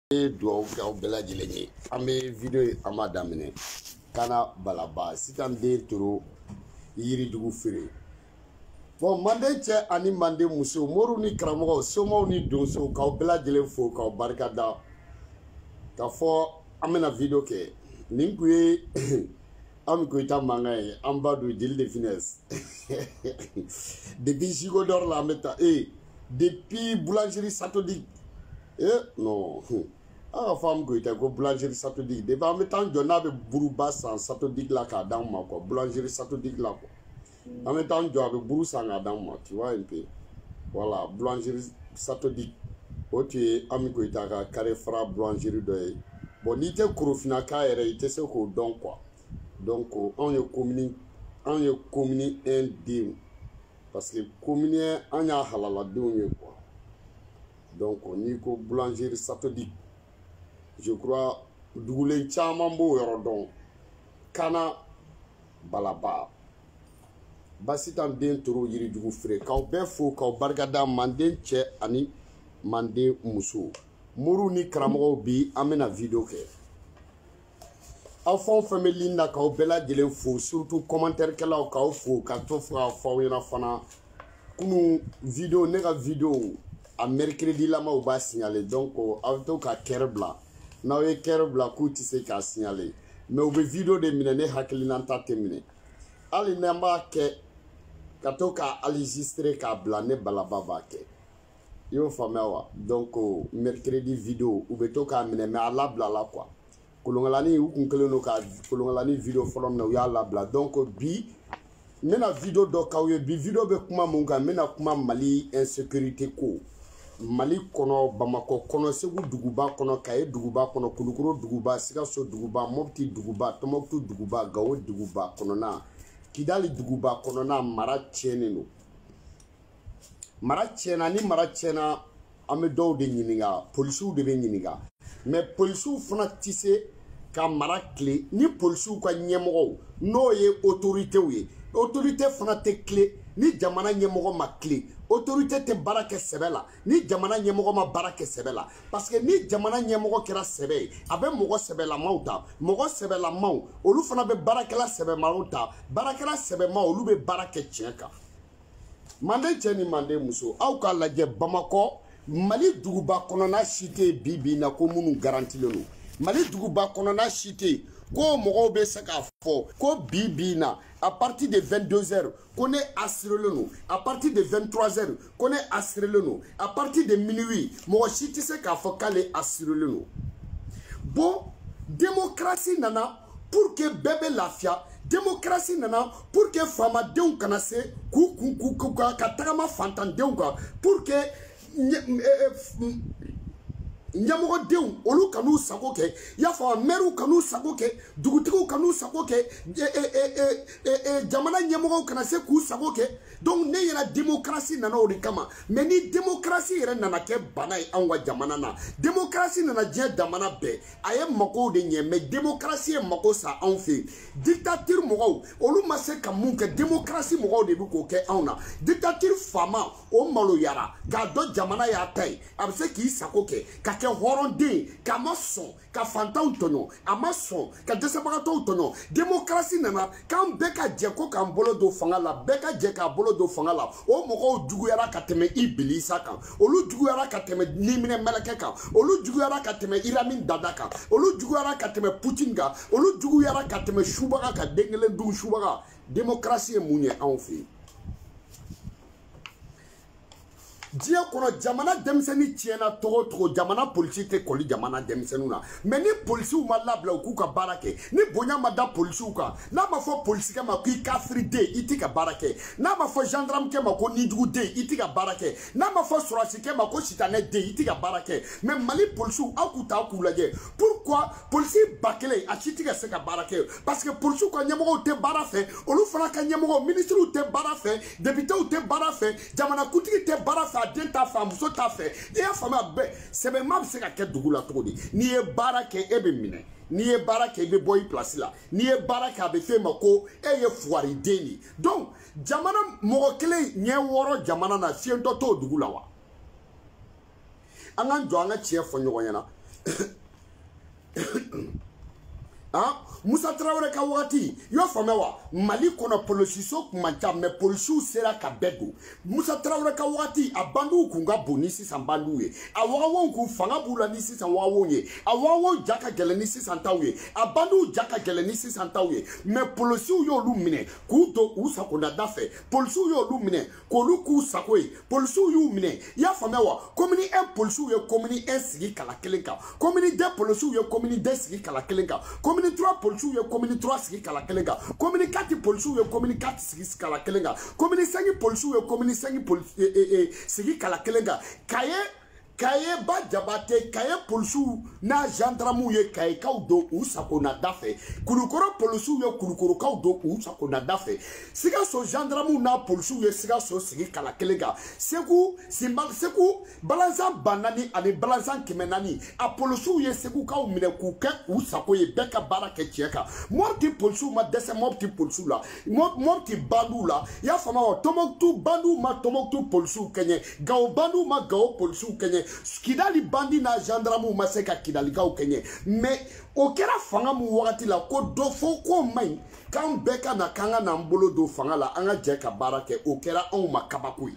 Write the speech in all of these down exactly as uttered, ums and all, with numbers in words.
do ka bela jilenye ame video amada mine kana balaba sitan de toro yiri dugu fere bon mande che ani mande muso moru ni kramo somo ni donso ka bela jile fo ka barka da ka fo amena video ke ninkuye am ko ita mangaye amba do dil de finesse depuis Gigo d'or la meta et depuis boulangerie Satodi eh non ah femme ko ita ko boulangerie Satodi de ba metan jona be buruba san Satodi la ka dan ma ko boulangerie Satodi la ko en même temps jo be buru san dan ma tu vois un peu voilà boulangerie Satodi o tu am ko ita ka carré fra boulangerie do bon ni te krofina ka ere ite se ko don quoi donc on est communi on est communi un dim parce que communi on a halala don quoi donc ni ko boulangerie Satodi je crois dougulen chama mbo yorodon kana balaba basitan den toro yiri dugu fré kaw be fo kaw bargada manden che ani mande muso muru ni kramo bi amena video ke enfant famille na kaw bela jelen fo surtout commentaire kala kaw fo ka to fra fo yana fana kunu video nega video a mercredi la ma ba signaler donc auto ka kerbla na we kerbla ku ti se ka signaler mais au video de minene hakilina ta terminer ali namba ke ka to ka enregistrer ka bla ne balaba ba ke yo famawa donc mercredi video ou beto ka mine mais ala bla la quoi kolongalani u kun keleno ka kolongalani video folom na ya la bla donc bi mena video do kawye bi video be kuma munga mena kuma Mali insécurité ko Mali kono Bamako kono segu duguba kono kaye duguba kono kulukuro duguba Sikaso duguba Mopti duguba Tomoktu duguba Gawo duguba kono na Kidali duguba kono na mara tiene no mara tiena ni mara tiena ame do de nyiniga policier de be nyiniga mais policier fana tisse ka mara clé ni policier ka nyemoro no ye autorité we autorité fana te clé ni jamana nyemoro ma clé autorité te barake sebela ni jamana nyemoro ma barake sebela parce que ni jamana nyemoro kera sebe abe mogo sebela mauta mogo sebela mau olu fana be barake la sebe mauta barake la sebe mau olu be barake tienka mande cheni mande muso au ka laje Bamako Mali duguba konona cité bibi na ko munu garanti lelo Mali duguba konona cité ko mogo be saka fo ko bibi na à partir de vingt-deux heures qu'on est assuré le nous à partir de vingt-trois heures qu'on est assuré le nous à partir de minuit mogo cité se ka fo kale assuré le nous bon démocratie nana pour que bébé lafia démocratie nana pour que fama deun kana se ku ku ku ka tagama fantan deun ka pour que nyamogo deun olu kanu sago ke ya fa meru kanu sago ke dugutigo kanu sago ke e e e jamana nyamogo kana se ku sago ke donc ne yera démocratie nana ori kama mais ni démocratie yera nana ke banai anwa jamana na démocratie nana je damana be aye mako de nye mais démocratie mako sa en fait dictature mogo olu ma se kamun ke démocratie mogo de bu ko ke auna dictature fama o malo yara ga do jamana ya tai abse ki sako ke ka ke horonde ka mason ka fantan tonyo amason ka desabarato tonyo démocratie nana kan beka jeko kan bolo do fanga la beka jeka bolo do fanga la o mogo duguyara ka teme ibilisa kan olu duguyara ka teme nimine meleke kan olu duguyara ka teme iramin dada kan olu duguyara ka teme Putin ga olu duguyara ka teme shubaga ka dengele du shubaga démocratie munye en fait dia kono jamana demseni tiena togo togo jamana politique te koli jamana demsenuna mais ni police ma labla ku ka barake ni bonya ma da police ka na ma fo police ka ma ku kafri de itika barake na ma fo gendarme ke ma ko ni dugu de itika barake na ma fo sorasi ke ma ko sitane de itika barake mais Mali police akuta ku laje pourquoi police bakele a chitika se ka barake parce que police ko nyamo te barafe olu fana ka nyamo ministre te barafe député te barafe jamana kutiki te barafe den ta femme so ta fait et ya femme be c'est même c'est ka ke dugula todi ni e barake e be mine ni e barake e be boy place la ni e barake abe fe mako e ye fuari deni donc jamana mo kele nye woro jamana na siento to dugula wa angan jo anga chie fo nyogo yana ah Musa Traoré ka wagati yo fame wa Mali kono polosiso kumanja me polisiw sera ka bedo Musa Traoré ka wagati a bandu kunga boni sisan bandu ye a wagawon ku fanga bula ni sisan wagawon ye a wagawon jaka gele ni sisan taw ye a bandu jaka gele ni sisan taw ye me polisiw yo lu mine ku do u sakona dafe polisiw yo lu mine ko lu ku sakoy polisiw yu mine ya fame wa komini un polisiw ye komini un sigi kala kelenka komini de polisiw ye komini de sigi kala kelenka komini trois polisiw ye komini trois sigi kala kelenka komini quatre polisiw ye komini quatre sigi kala kelenka komini cinq polisiw ye komini cinq polisiw e e sigi kala kelenka kaye kaye ba jabate kaye polisiw na gendarme ye kaye kaw do u sakona dafe kulukoro polisiw ye kulukoro kaw do u sakona dafe siga so gendarme na polisiw ye siga so sigi kala kelenka segu simbal segu balansan banani ani balansan kemenani a polisiw ye segu kaw mine ku ke u sako ye beka barake tieka mobti polisiw ma dese mobti polisiw la mobti bandu la ya fama o tomoktu bandu ma tomoktu polisiw kenye gaw bandu ma gaw polisiw kenye Kidali bandi na gendarme ma se ka kidali ka kenye mais o kera fanga mu wakati la ko do fo ko mai kan beka na kanga na mbolo do fanga la anga je ka barake o kera on ma kabakui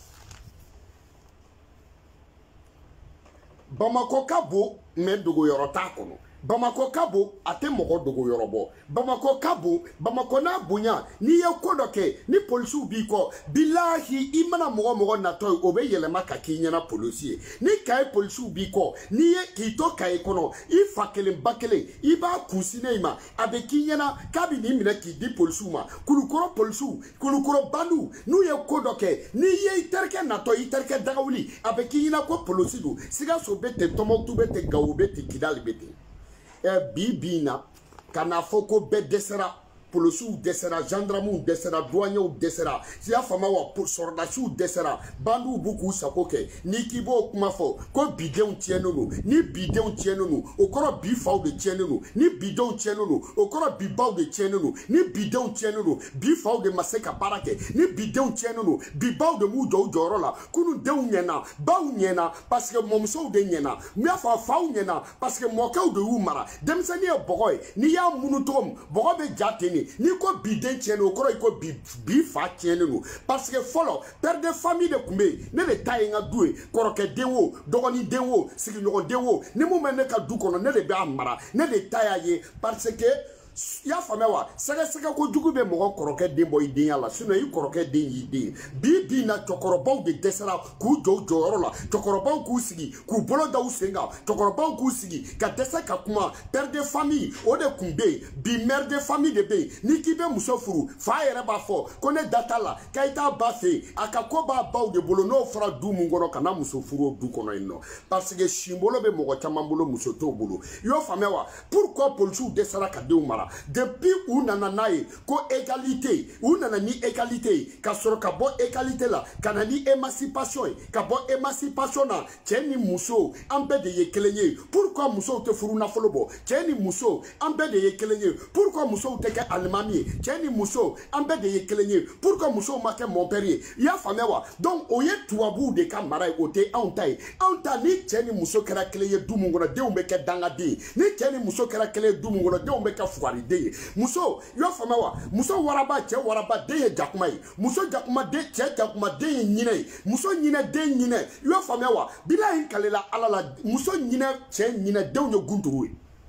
Bamako kabo me dogo yorota kono Bamako kabo ate moko dogo yorobo Bamako kabo Bamako na bunya ni ye kodoke ni polisiw bi ko billahi imana mogo mogo na toy obe yelema ka kinyana polisi ni kay polisiw bi ko ni ye kito kay kono I fakele bakele iba kusine ima abe kinyana kabi ni mina ki di polisiw ma kulukoro polisiw kulukoro bandu nu ye kodoke ni ye terke na toy terke dagawuli abe kinyana ko polisi du siga so bete tomoktu bete gawubete kidali bete e bibina kana foko be desera polisiw desera gendarme desera douanier desera si afama wa pour soldats desera bandu buku sakoke ni kibo kuma fo ko bidon tienonu ni bidon tienonu okoro bi faw de tienonu ni bidon tienonu okoro bi baw de tienonu ni bidon tienonu bi faw de maseka barake ni bidon tienonu bi baw de mu do jorola kunu dew nyena baw nyena parce que momso de nyena mi afa faw nyena parce que mokaw de umara demsani e bogoy ni ya munutom bogo be jateni ni ko biden tienne okoro iko bi bi fa tienne no parce que follow père de famille de kumbe ne le tayenga doué koroke dewo dogoni dewo sigi nyogo dewo ni mu mene ka du kono ne le be amara ne le tayaye parce que ya famewa sega sega ko jugu be mo koroke de boy din yalla sino yi koroke din yi din bi bi na chokorobaw de desera ku jo jo la chokorobaw ku sigi ku bolo da usenga chokorobaw ku sigi ka desa ka kuma père de famille o de kumbe bi mère de famille de be ni ki be musofuru fa yere ba fo kone datala kaita ba fe aka ko ba baw de bolo no fra du mu ngoro kana musofuru du kono ino parce que shimbolo be mo ko chamambolo musoto bolo yo famewa pourquoi polsu desera ka de umara depuis où nananaye ko égalité où nanani égalité ka soro ka bo égalité la kanani émancipation ka bo émancipation na tieni muso ambe de yekelenye pourquoi muso te furu na folobo tieni muso ambe de yekelenye pourquoi muso te ke almami tieni muso ambe de yekelenye pourquoi muso make mon père ya famewa donc oye tuabu de ka marai ote antai anta ni tieni muso kera keleye dumungona de umbe ke dangadi ni tieni muso kera keleye dumungona de umbe ka fuari de muso yo fama wa muso waraba che waraba de jakuma yi muso jakuma de che jakuma de nyine muso nyine de nyine yo fama wa bila hin kalela alala muso nyine che nyine de onyo gunduru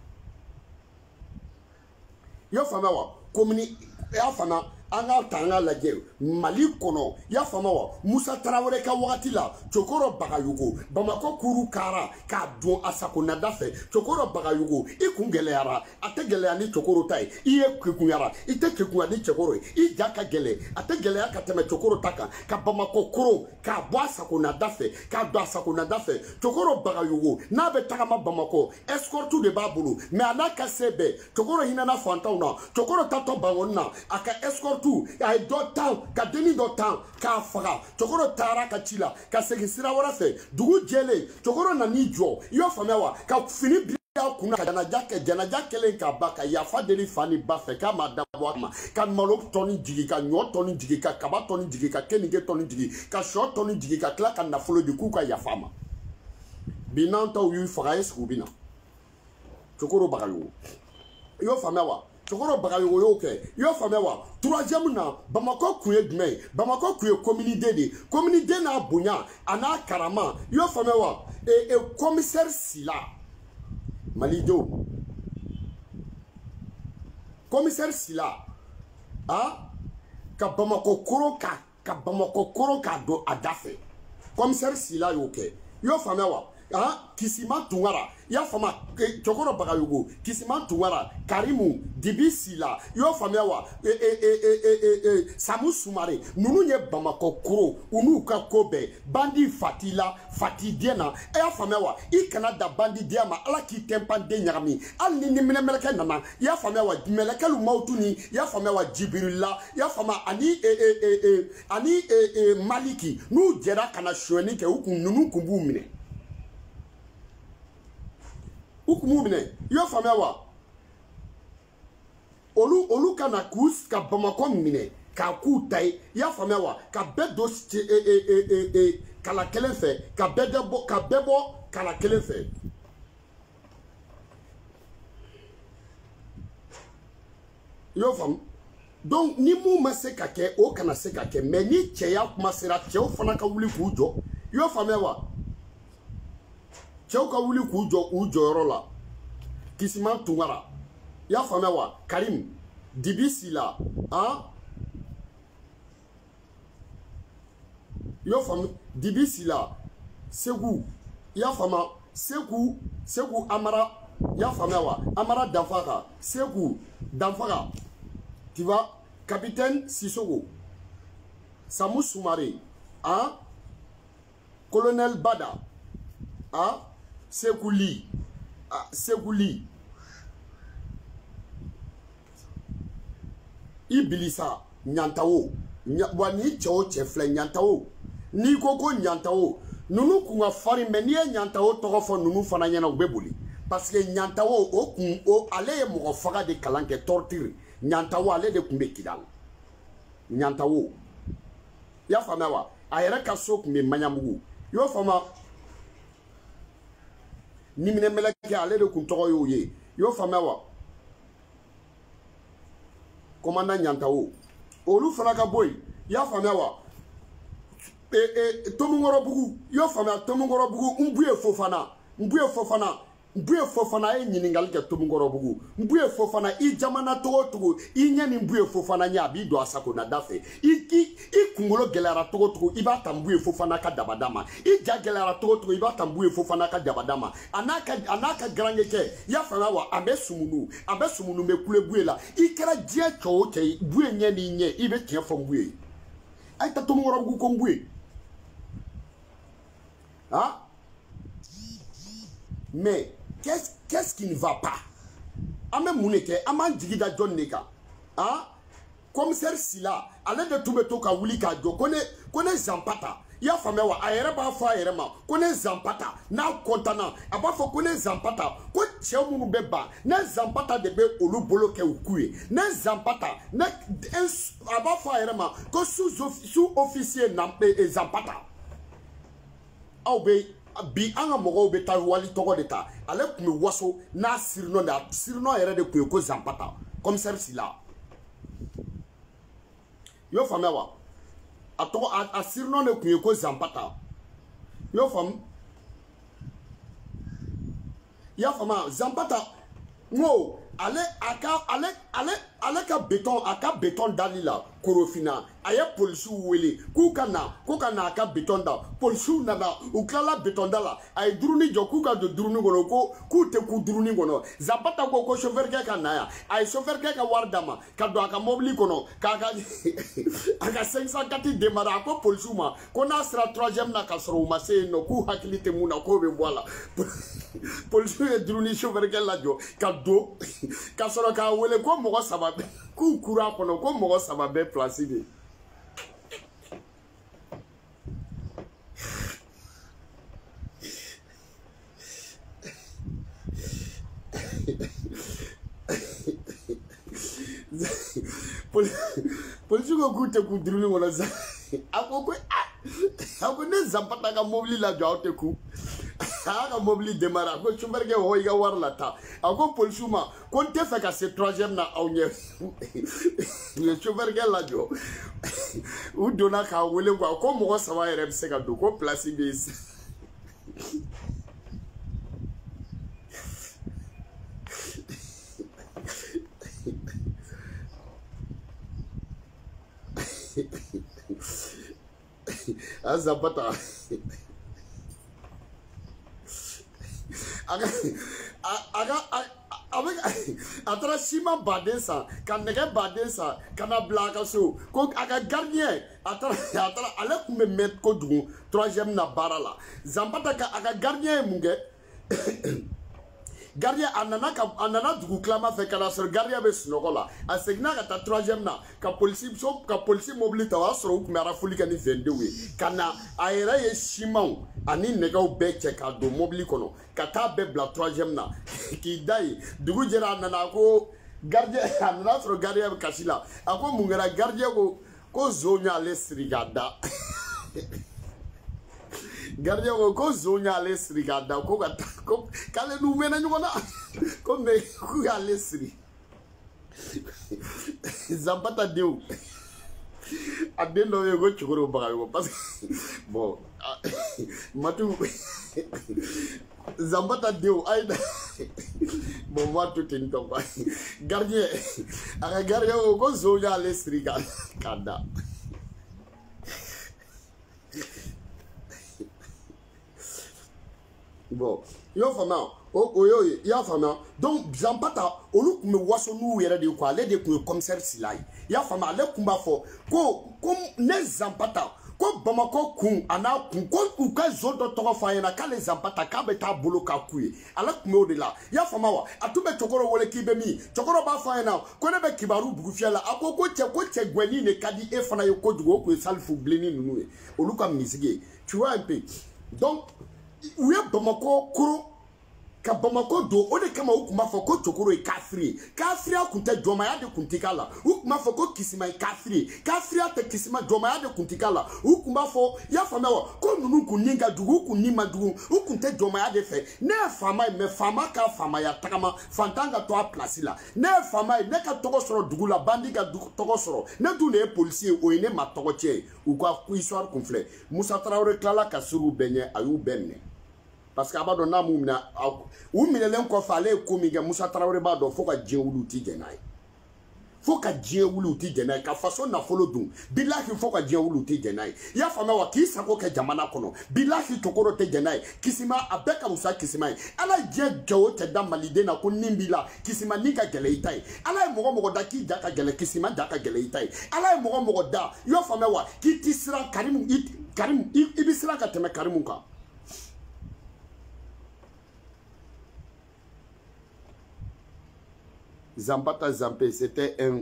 yo fama wa komini ya fama anga tanga laje Mali kono ya fama wa Musa Traoré ka wakati la chokoro bagayugo Bamako kuru kara ka don asako nadafe chokoro bagayugo ikungele yara ategele ani chokoro tai iye kikunyara ite kikunya ni chokoro I jaka gele ategele ya kateme chokoro taka ka Bamako kuro ka bwa asako nadafe ka do asako nadafe chokoro bagayugo na be takama Bamako escorte de babulu me anaka sebe chokoro hinana fantauna chokoro tato bangonna aka escorte tout ay do temps ka demi do temps ka faga chokoro tara ka chila ka segisira wara fe dugu jele chokoro na ni jo yo famewa ka fini bia kuna ka jana jake jana jake len ka baka ya fa deli fani ba fe ka madabo ma ka malo toni jigi ka nyo toni jigi ka kaba toni jigi ka kenige toni jigi ka short toni jigi ka kla ka na folo du ku ka ya fama binanta yu faga es kubina Chokoro Bagayo. Yo famewa. Chokoro Bagayo yo ke. Yo famewa. Troisième na Bamako kuye dme. Bamako kuye communauté de. Communauté na bunya ana karama. Yo famewa. Et et commissaire Sila. Malido. Commissaire Sila. Ah ka Bamako koro ka ka Bamako koro ka do adafe. Commissaire Sila yo ke. Yo famewa. Ah, Kisima Tungara, ya fama Chokoro Bagayugo, Kisima Tungara, Karimu, Dibi Sila, yo famewa, e e e e e e Samu Sumare, Nunu ye Bamako Kuro, Unuka Kobe, Bandi Fatila, Fatidiana, e ya famewa, I Canada Bandi Diama, ala ki tempa de nyami, al ni nimene meleke nana, ya famewa, meleke lu mautuni, ya famewa Jibirila, ya fama ani e e e e ani e e Maliki, nu jera kana shweni ke uku nunu kumbu mine. Ukumubine, yo famewa. Olu olu kana kus ka Bamako mine ka ku tai ya famewa ka bedo e e e e e kala kelenfe ka bedebo ka bebo kala kelenfe. Yo fam. Donc ni mu mase ka ke o kana se ka ke mais ni cheya kuma sera cheo fana ka wuli ku jo. Yo famewa. Cheuka wuli kujo ujo yorola Kisima Tungara ya famewa Karim Dibi Sila ah yo fam Dibi Sila Segu ya fama Segu Segu Amara ya famewa Amara Danfaka Segu Danfaka tu vois capitaine Sissoko Samu Sumare ah colonel Bada ah Sekouli, ah, Sekouli, Ibilisa, Nyantao, Wani Chao Chefle, Nyantao, Nikoko Nyantao, Nunu Kunga Fari Menia Nyantao Torofo Nunu Fanayana Webuli, parce que Nyantao, O Kun, O Ale Mofaga de Kalanke Torture, Nyantao Ale de Kumbe Kidal, Nyantao, Yafamawa, Ayeraka Sok me Manyamu, Yofama. Ni mine meleke ale de kuntoro yo ye yo famewa commandant Nyantao olu fanaka boy ya famewa e e tomungoro bugu yo famea tomungoro bugu mbuye fofana mbuye fofana mbuye fofana e nyiningali ke tomungoro bugu mbuye fofana I jamana togo togo I nyani mbuye fofana nya bi do asako na dafe I I I kungolo gelara togo togo iba tambuye fofana ka dabadama I ja gelara togo togo iba tambuye fofana ka dabadama anaka anaka grange ke ya fana wa abe sumunu abe sumunu me kule buye la I kera je cho ke buye nyani nye ibe tie fo buye ai ta tomungoro bugu ko buye ah mais qu'est-ce qu'est-ce qui ne va pas? Ame mouneke, aman digida John Neka. Hein? Commissaire Sila, allez de tout beto ka wuli ka jo, kone kone zampata. Ya famewa, ayere ba fa ayere ma, kone zampata, na kontana, aba fo kone zampata, ko che munu beba, na zampata de be olu bolo ke ukuye, na zampata, na aba fa ayere ma, ko sous sous officier na e zampata. Aube bi anga mogo be ta wali togo de ta ale kumi waso na sirno da sirno yere de kuye ko zampata comme ça Sila yo famewa ato a sirno ne kuye ko zampata yo fam ya fama zampata no ale aka ale ale ale ka béton aka béton dalila korofina aya polisu wele kuka na kuka na aka béton da polisu na na ukala béton dala ay duruni jo kuka do duruni gono ko ku te ku duruni gono zapata ko ko chauffeur ke ka na ya ay chauffeur ke ka wardama ka do aka mobili kono ka ka aka cinq cent quatre demara ko polisu ma ko na sera troisième na ka soro ma se no ku hakilite muna ko be bola polisu e duruni chauffeur ke la jo ka do ka soro ka wele ko mo sababe ku kura kono ko mo sababe placide polisu ko ku te ku duruni wala za ako ko ako ne zampata ka mobili la jo te ku a ka mobili démarrer a ko chauffeur kɛ o i ka wari la ta a ko policier ma ko n tɛ fɛ ka se troisième na aw ɲɛ u ye chauffeur kɛ lajɔ u donna k'a wele quoi ko mɔgɔ saba yɛrɛ bɛ se ka don ko place bɛ yen a Zapata aga aga avec a taara siman baden san ka nɛgɛ baden san ka na bila a ka so ko a ka gardien a taara a taara ale tun bɛ mɛn kojugu troisième na baara la Zapata ka a ka gardien ye mun kɛ gardien a nana ka a nana dugu tilama fɛ ka na sɔrɔ gardien bɛ sunɔgɔ la a seginna ka taa troisième na ka polisi so ka polisi mobili ta o y'a sɔrɔ u tun bɛ arafuli kɛ ni vingt-deux ye ka na a yɛrɛ ye simanw ani nɛgɛw bɛɛ cɛ ka don mobili kɔnɔ ka taa bɛɛ bila troisième na k'i da yen dugu jɛra a nana ko gardien a nana sɔrɔ gardien bɛ kasi la a ko mun kɛra gardien ko ko nson y'ale siri k'a da gardien ko ko nson y'ale siri k'a da ko ka taa ko k'ale n'u mɛnna ɲɔgɔn na ko mɛ k'u y'ale siri Zapata denw a den dɔ bɛ yen ko cɛkɔrɔba bagayogo parce que bon matu Zapata denw a ye da bon n b'a to ten tɔ quoi gardien a ka gardien ko ko nson y'ale siri k'a da. Bon, y'o faamuya o y'o ye i y'a faamuya donc Zapata olu tun bɛ waso n'u yɛrɛ de ye quoi ale de tun ye commissaire Sila ye i y'a faamuya ale tun b'a fɔ ko ko ne Zapata ko Bamakɔ kun a n'a kun ko u ka nson dɔ tɔgɔ fɔ a ɲɛna k'ale Zapata k'a bɛ taa bolo k'a k'u ye ale tun bɛ o de la i y'a faamuya wa a tun bɛ cɛkɔrɔba wele k'i bɛ min cɛkɔrɔba b'a fɔ a ɲɛna ko ne bɛ kibaru bugu fiyɛ la a ko ko cɛ ko cɛ gɛnni de ka di e fana ye kojugu o tun ye Salifu bilenni ninnu ye olu ka misigi ye tu vois un peu donc u ye Bamakɔ koro ka Bamakɔ don o de kama u tun b'a fɔ ko cɛkɔrɔba ye kafiri ye kafiriya tun tɛ jɔnmaya de tun tɛ k'a la u tun b'a fɔ ko kisima ye kafiri ye kafiriya tɛ kisima jɔnmaya de tun tɛ k'a la u tun b'a fɔ i y'a faamuya wa ko ninnu kun ni ka jugu u kun ni man jugu u kun tɛ jɔnmaya de fɛ ne ye faama ye mɛ faama ka faamaya tagama fantan ka to a pilasi la ne ye faama ye ne ka tɔgɔ sɔrɔ dugu la bandi ka tɔgɔ sɔrɔ ne dun de ye polisi ye o ye ne ma tɔgɔ tiɲɛ ye u ka histoire kun filɛ Musa Tarawele tilala ka siri u bɛɛ ɲɛ a y'u bɛɛ minɛ. Parce que a b'a dɔn n'a m'u minɛ u minɛlen kɔfɛ ale ye ko min kɛ Musa Tarawele b'a dɔn fo ka diɲɛ wuli u ti jɛn n'a ye fo ka diɲɛ wuli u ti jɛn n'a ye ka faso nafolo dun bilahi fo ka diɲɛ wuli u ti jɛn n'a ye i y'a faamuya wa k'i sago kɛ jamana kɔnɔ bilahi cɛkɔrɔba tɛ jɛn n'a ye kisima a bɛɛ ka fusa kisima ye ala ye diɲɛ jɛ o cɛ da maliden na ko nin b'i la kisima ni ka gɛlɛ i ta ye ala ye mɔgɔ mɔgɔ da k'i ja ka gɛlɛ kisima ja ka gɛlɛ i ta ye ala ye mɔgɔ mɔgɔ da i y'a faamuya wa k'i ti siran Karimu Karimu i bɛ siran ka tɛmɛ Karimu kan. Zapata Zampé, c'était un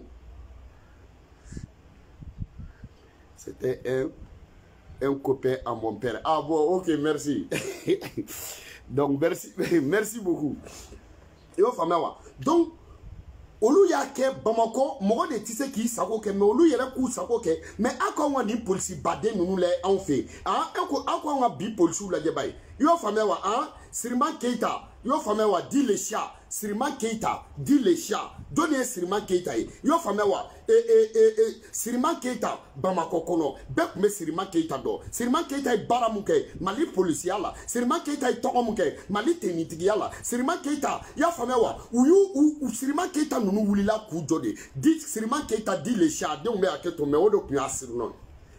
c'était un un copain à mon père. Ah bon, ok, merci. Donc merci merci beaucoup. Et au faamuya wa donc olu y'a kɛ Bamakɔ mɔgɔ de tɛ se k'i sago kɛ mais olu yɛrɛ k'u sago kɛ mais aw k'anw ka nin polisi baden ninnu lajɛ anw fɛ yen ah aw ko aw k'anw ka bi polisiw lajɛ ba ye i y'o faamuya wa ah Siriman Keyita i y'o faamuya wa di le chat Siriman Keyita di le chat jɔnni ye Siriman Keyita ye i y'o faamuya wa e e e e Siriman Keyita Bamakɔ kɔnɔ bɛɛ tun bɛ Siriman Keyita dɔn Siriman Keyita ye baara mun kɛ Mali polisiya la Siriman Keyita ye tɔgɔ mun kɛ Mali tenitigiya la Siriman Keyita i y'a faamuya wa u y'u u Siriman Keyita ninnu wulila k'u jɔ de di Siriman Keyita di le chat denw bɛ hakɛ to mais o de tun y'a surnom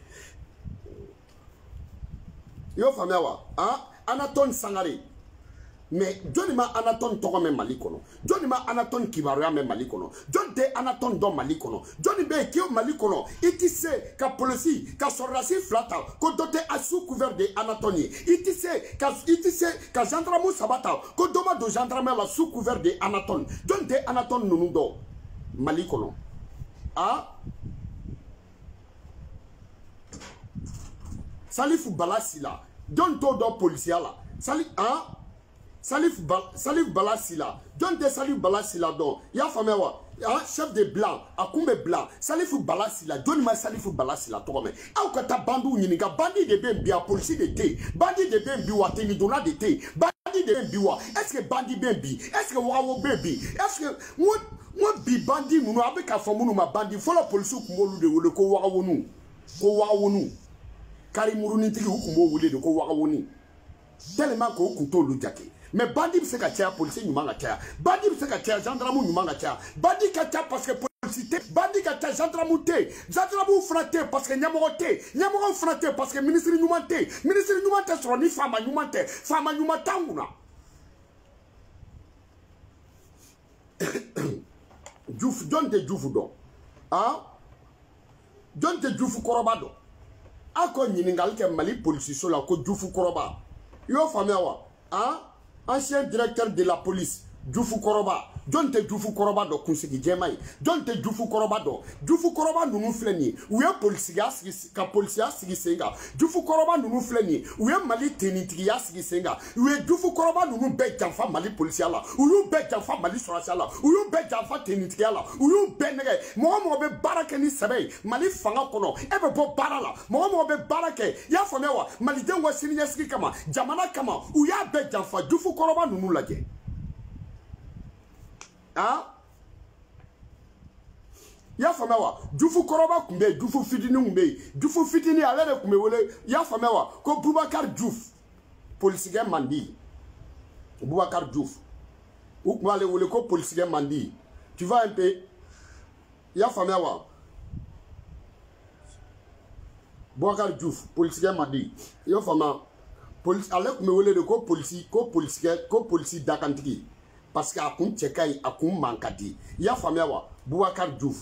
i y'o faamuya wa ah Anatone Sangare mais jɔnni ma Anatone tɔgɔ mɛn Mali kɔnɔ jɔnni ma Anatone kibaruya mɛn Mali kɔnɔ jɔnni tɛ Anatone dɔn Mali kɔnɔ jɔnni bɛ yen k'e Mali kɔnɔ i tɛ se ka polisi ka sɔrɔdasi fila ta ko dɔ tɛ a sous couvert de Anatone ye i tɛ se ka i tɛ se ka gendarme saba ta ko dɔ ma don gendarme la sous couvert de Anatone jɔnni tɛ Anatone ninnu dɔn Mali kɔnɔ ah Salifu Bala Sila jɔnni t'o dɔn polisiya la Sali ah Salif Bala Salif Bala Sila jɔn tɛ Salif Bala Sila dɔn i y'a faamuya wa chef de blanc a kumbe blanc Salifou Balassi la Johnny ma Salifou Balassi la to mais aw kata bandu nyinga bandi de ben bia police de té bandi de ben biwa teni dona de té bandi de ben biwa est-ce que bandi ben bi est-ce que wawo baby est-ce que moi moi bi bandi munu abeka famunu ma bandi fola police ku molu de wole ko wawo nu ko wawo nu kari muruni tiki ku mo wole de ko wawo ni tellement ko ku to lu jake mais bandi bi se ka tia police nyuma nga tia bandi bi se ka tia gendarme nyuma nga tia bandi ka tia parce que police te bandi ka tia gendarme te gendarme fraté parce que nyamogo te nyamogo fraté parce que ministre nyuma te ministre nyuma te so ni fama nyuma te fama nyuma tanguna Diouf donte Diouf do ah donte Diouf koroba do ako nyiningal ke Mali police so la ko Diouf koroba yo famia wa ah ancien directeur de la police Diouf Koroba donte Diouf Koroba do kunsigi jemai donte Diouf Koroba do Diouf Koroba nunu fleni uye policier sigi ka policier sigi senga Diouf Koroba nunu fleni uye Mali tenitigi ya sigi senga uye Diouf Koroba nunu be janfa Mali policier la uyu be janfa Mali sorasiya la uyu be janfa tenitigi la uyu be nege mo mo be barake ni sebe Mali fanga kono ebe bo barala mo mo be barake ya fomewa Mali dengo sininya sigi kama jamana kama uya be janfa Diouf Koroba nunu laje ah ya famewa Diouf Koroba kumbe Diouf fitini kumbe Diouf fitini ale de kumbe wole ya famewa ko Boubacar Diouf politique mandi Boubacar Diouf ou kuma le wole ko politique mandi tu vas un peu ya famewa Boubacar Diouf politique mandi yo fama police ale kumbe wole de ko politique ko politique ko politique dakantiki parce que a kun tchekai a kun mankadi ya famia wa Boubacar Diouf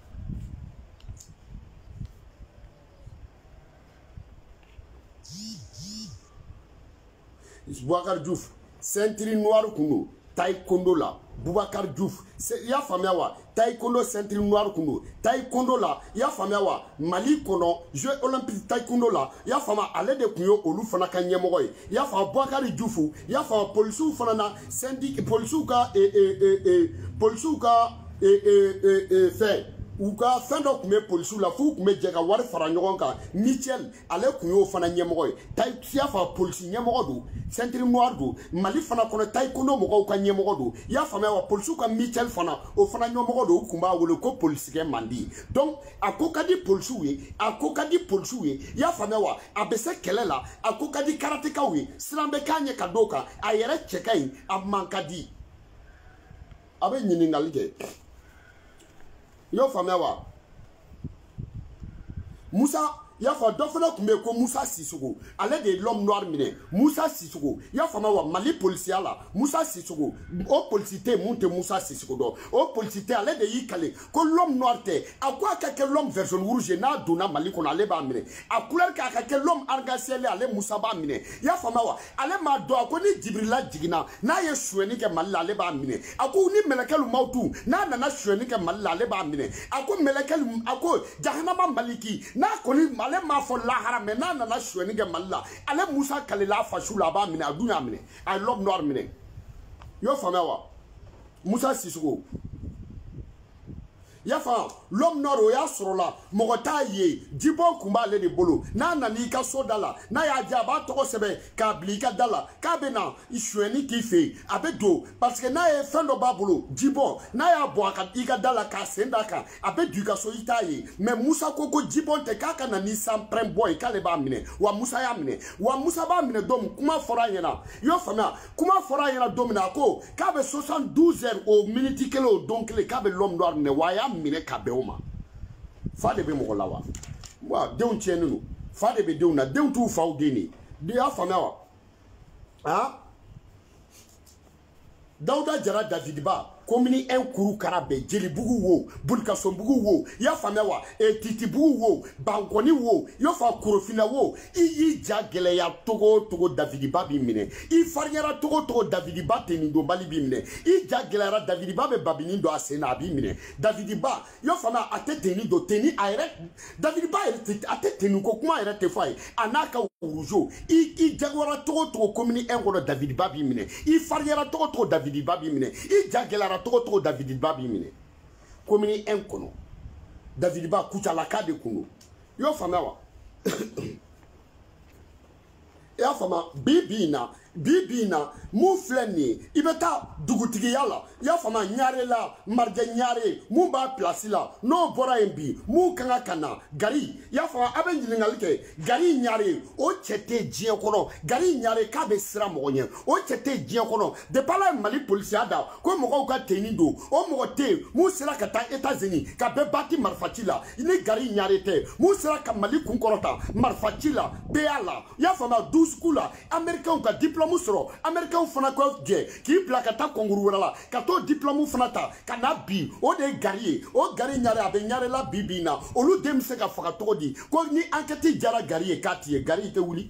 Boubacar Diouf ceinture noire kuno taekwondo la Boubacar Diouf ya famia wa taekwondo ceinture noire kuno taekwondo la ya famia wa Mali kono jeu olympique taekwondo la ya fama ale de kunyo olu fana ka nyemogo ya fa Boubacar Diouf ya fa police fana na syndic police ka e e e e police ka e e e e fait ou ka fendo kume police la fu kume jega war fara nyogon ka Michel ale kunyo fana nyemogo tay ya fa police nyemogo do ceinture noire do Mali fana kono taekwondo mogo ka nyemogo do ya fama wa police ka Michel fana o fana nyemogo do kumba wole ko police ke mandi donc akoka di police we akoka di police we ya fama wa abese kelela akoka di karateka we slambe kanye kadoka ayere chekai amankadi abe nyini ngalike yo famia wa Moussa ya fa dofela kumbe ko Moussa Sissoko ale de l'homme noir mine Moussa Sissoko ya fama wa Mali policier la Moussa Sissoko o policité monte Moussa Sissoko do o policité ale de yikale ko l'homme noir te akwa ka ke l'homme version rouge na dona Mali ko ale ba mine a couleur ka ka ke l'homme argasiel ale Moussa ba mine ya fama wa ale ma do ko ni Jibrila jigina na ye shweni ke Mali ale ba mine ako ni melekelu mautu na na na shweni ke Mali ale ba mine ako melekelu ako jahannama maliki na ko ni ale ma fo lahara mena na na shweni ke Mali ale Moussa kalela fashula ba mine adunya mine I love noir mine yo fama wa Moussa Sissoko yafa l'homme noro ya sorola mogota ye dibon kumba le de bolo na na ni ka soda la na ya jaba to sebe ka blika dala ka bena ishweni kife abedo parce que na e fendo babulo dibon na ya bo aka ika dala ka senda ka abedu ka so itaye mais Moussa koko dibon te kaka na ni sam prem boy ka le ba mine wa Moussa ya mine wa Moussa ba mine dom kuma fora yena yo fama kuma fora yena domina ko ka be soixante-douze heures au minute kelo donc le ka be l'homme noir ne wa ya mine kabeoma fa de be mo lawa wa deun tienenu fa de be deun na deun tu fa udini de afama wa ah Dauda Jara David Ba komini en kuru karabe jeli bugu wo bulka son bugu wo ya famewa e titi bugu wo bankoni wo yo fa kurofina wo iyi jagele ya togo togo David Ba bi mine i farnyara togo togo David Ba teni do bali bi mine i jagele ra David Ba be babini do asena bi mine David Ba yo fama ate teni do teni ayre David Ba ate teni ko kuma ayre te fay anaka urujo i i jagwara togo togo komini en ko David Ba bi mine i farnyara togo togo David Ba bi mine i jagele togo togo David Ba bi mine commune un kono David Ba kuchalaka de kuno yo fama wa ya fama bibina bibina mu fleni ibeta dugutigi yala ya fama nyare la marje nyare mu ba place la no bora embi mu kanga kana gari ya fama abenjilingal ke gari nyare o chete jien kono gari nyare ka be sira mogonye o chete jien kono de pala mali police ada ko mo ka tenido o mo te mu sira ka ta États-Unis ka be bati marfatila ni gari nyare te mu sira ka mali kunkorota marfatila be ala ya fama douze kula américain ka diplôme musoro américain fana ko je ki plakata konguru wala ka to diplôme fana ta kana bi o de gari o gari nyare abe nyare la bibina olu dem se ka faka todi ko ni enquête jara gari e kati gari te wuli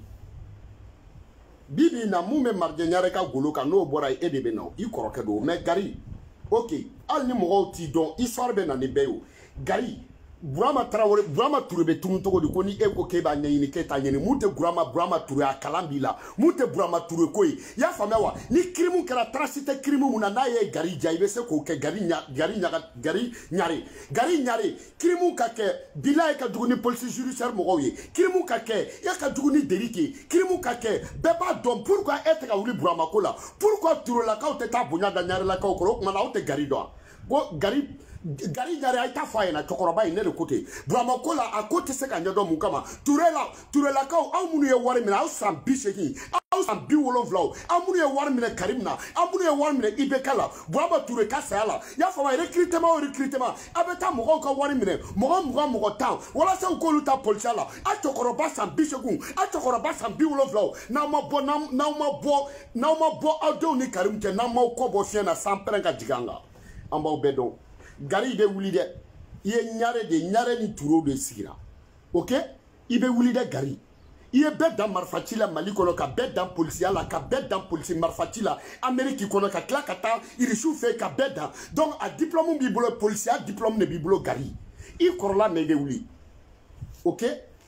bibina mu me marje nyare ka golo ka no bora e de be no i koroke do me gari okay al ni mo ti don histoire be na ne be o gari Burama Traoré Burama Touré be tum togo di ko ni e ko ke ba nyini ke ta nyini mute Burama Burama Touré a kalambila mute Burama Touré koy ya famewa ni krimu kara transite krimu muna na ye gari jaibe se ko ke gari nya gari nya gari nyare gari nyare krimu ka ke bilay ka duguni police judiciaire mo ye krimu ka ke ya ka duguni derike krimu ka ke beba don pourquoi être ka wuli Burama ko la pourquoi Touré la ka o te ta bonya da nyare la ka o ko mana o te gari do go gari gari gari ay ta fa na chokoroba ine de côté Burama ko la a côté se ka nyodo mu kama Touré la Touré la ka aw munu ye wari mina aw san bi seki aw san bi wolonvla aw munu ye wari mina Karim na aw munu ye wari mina Ibeka la Burama Touré ka sa la ya fa ma recrutement recrutement abeta mo ka wari mina mo mo mo tan wala sa ko luta police la a chokoroba san bi seku a chokoroba san bi wolonvla na ma bo na ma bo na ma bo aw do ni Karim te na ma ko bo fien na san prenga jiganga amba obedo gari be wuli de ye nyare de nyare ni turo de sigira ok ibe wuli de gari iye be dan marfati la Mali kono ka be dan policier la ka be dan policier marfati la Amérique kono ka kla kata irisu fe ka be dan donc a diplôme bi bolo policier diplôme ne bi bolo gari i korla me be wuli ok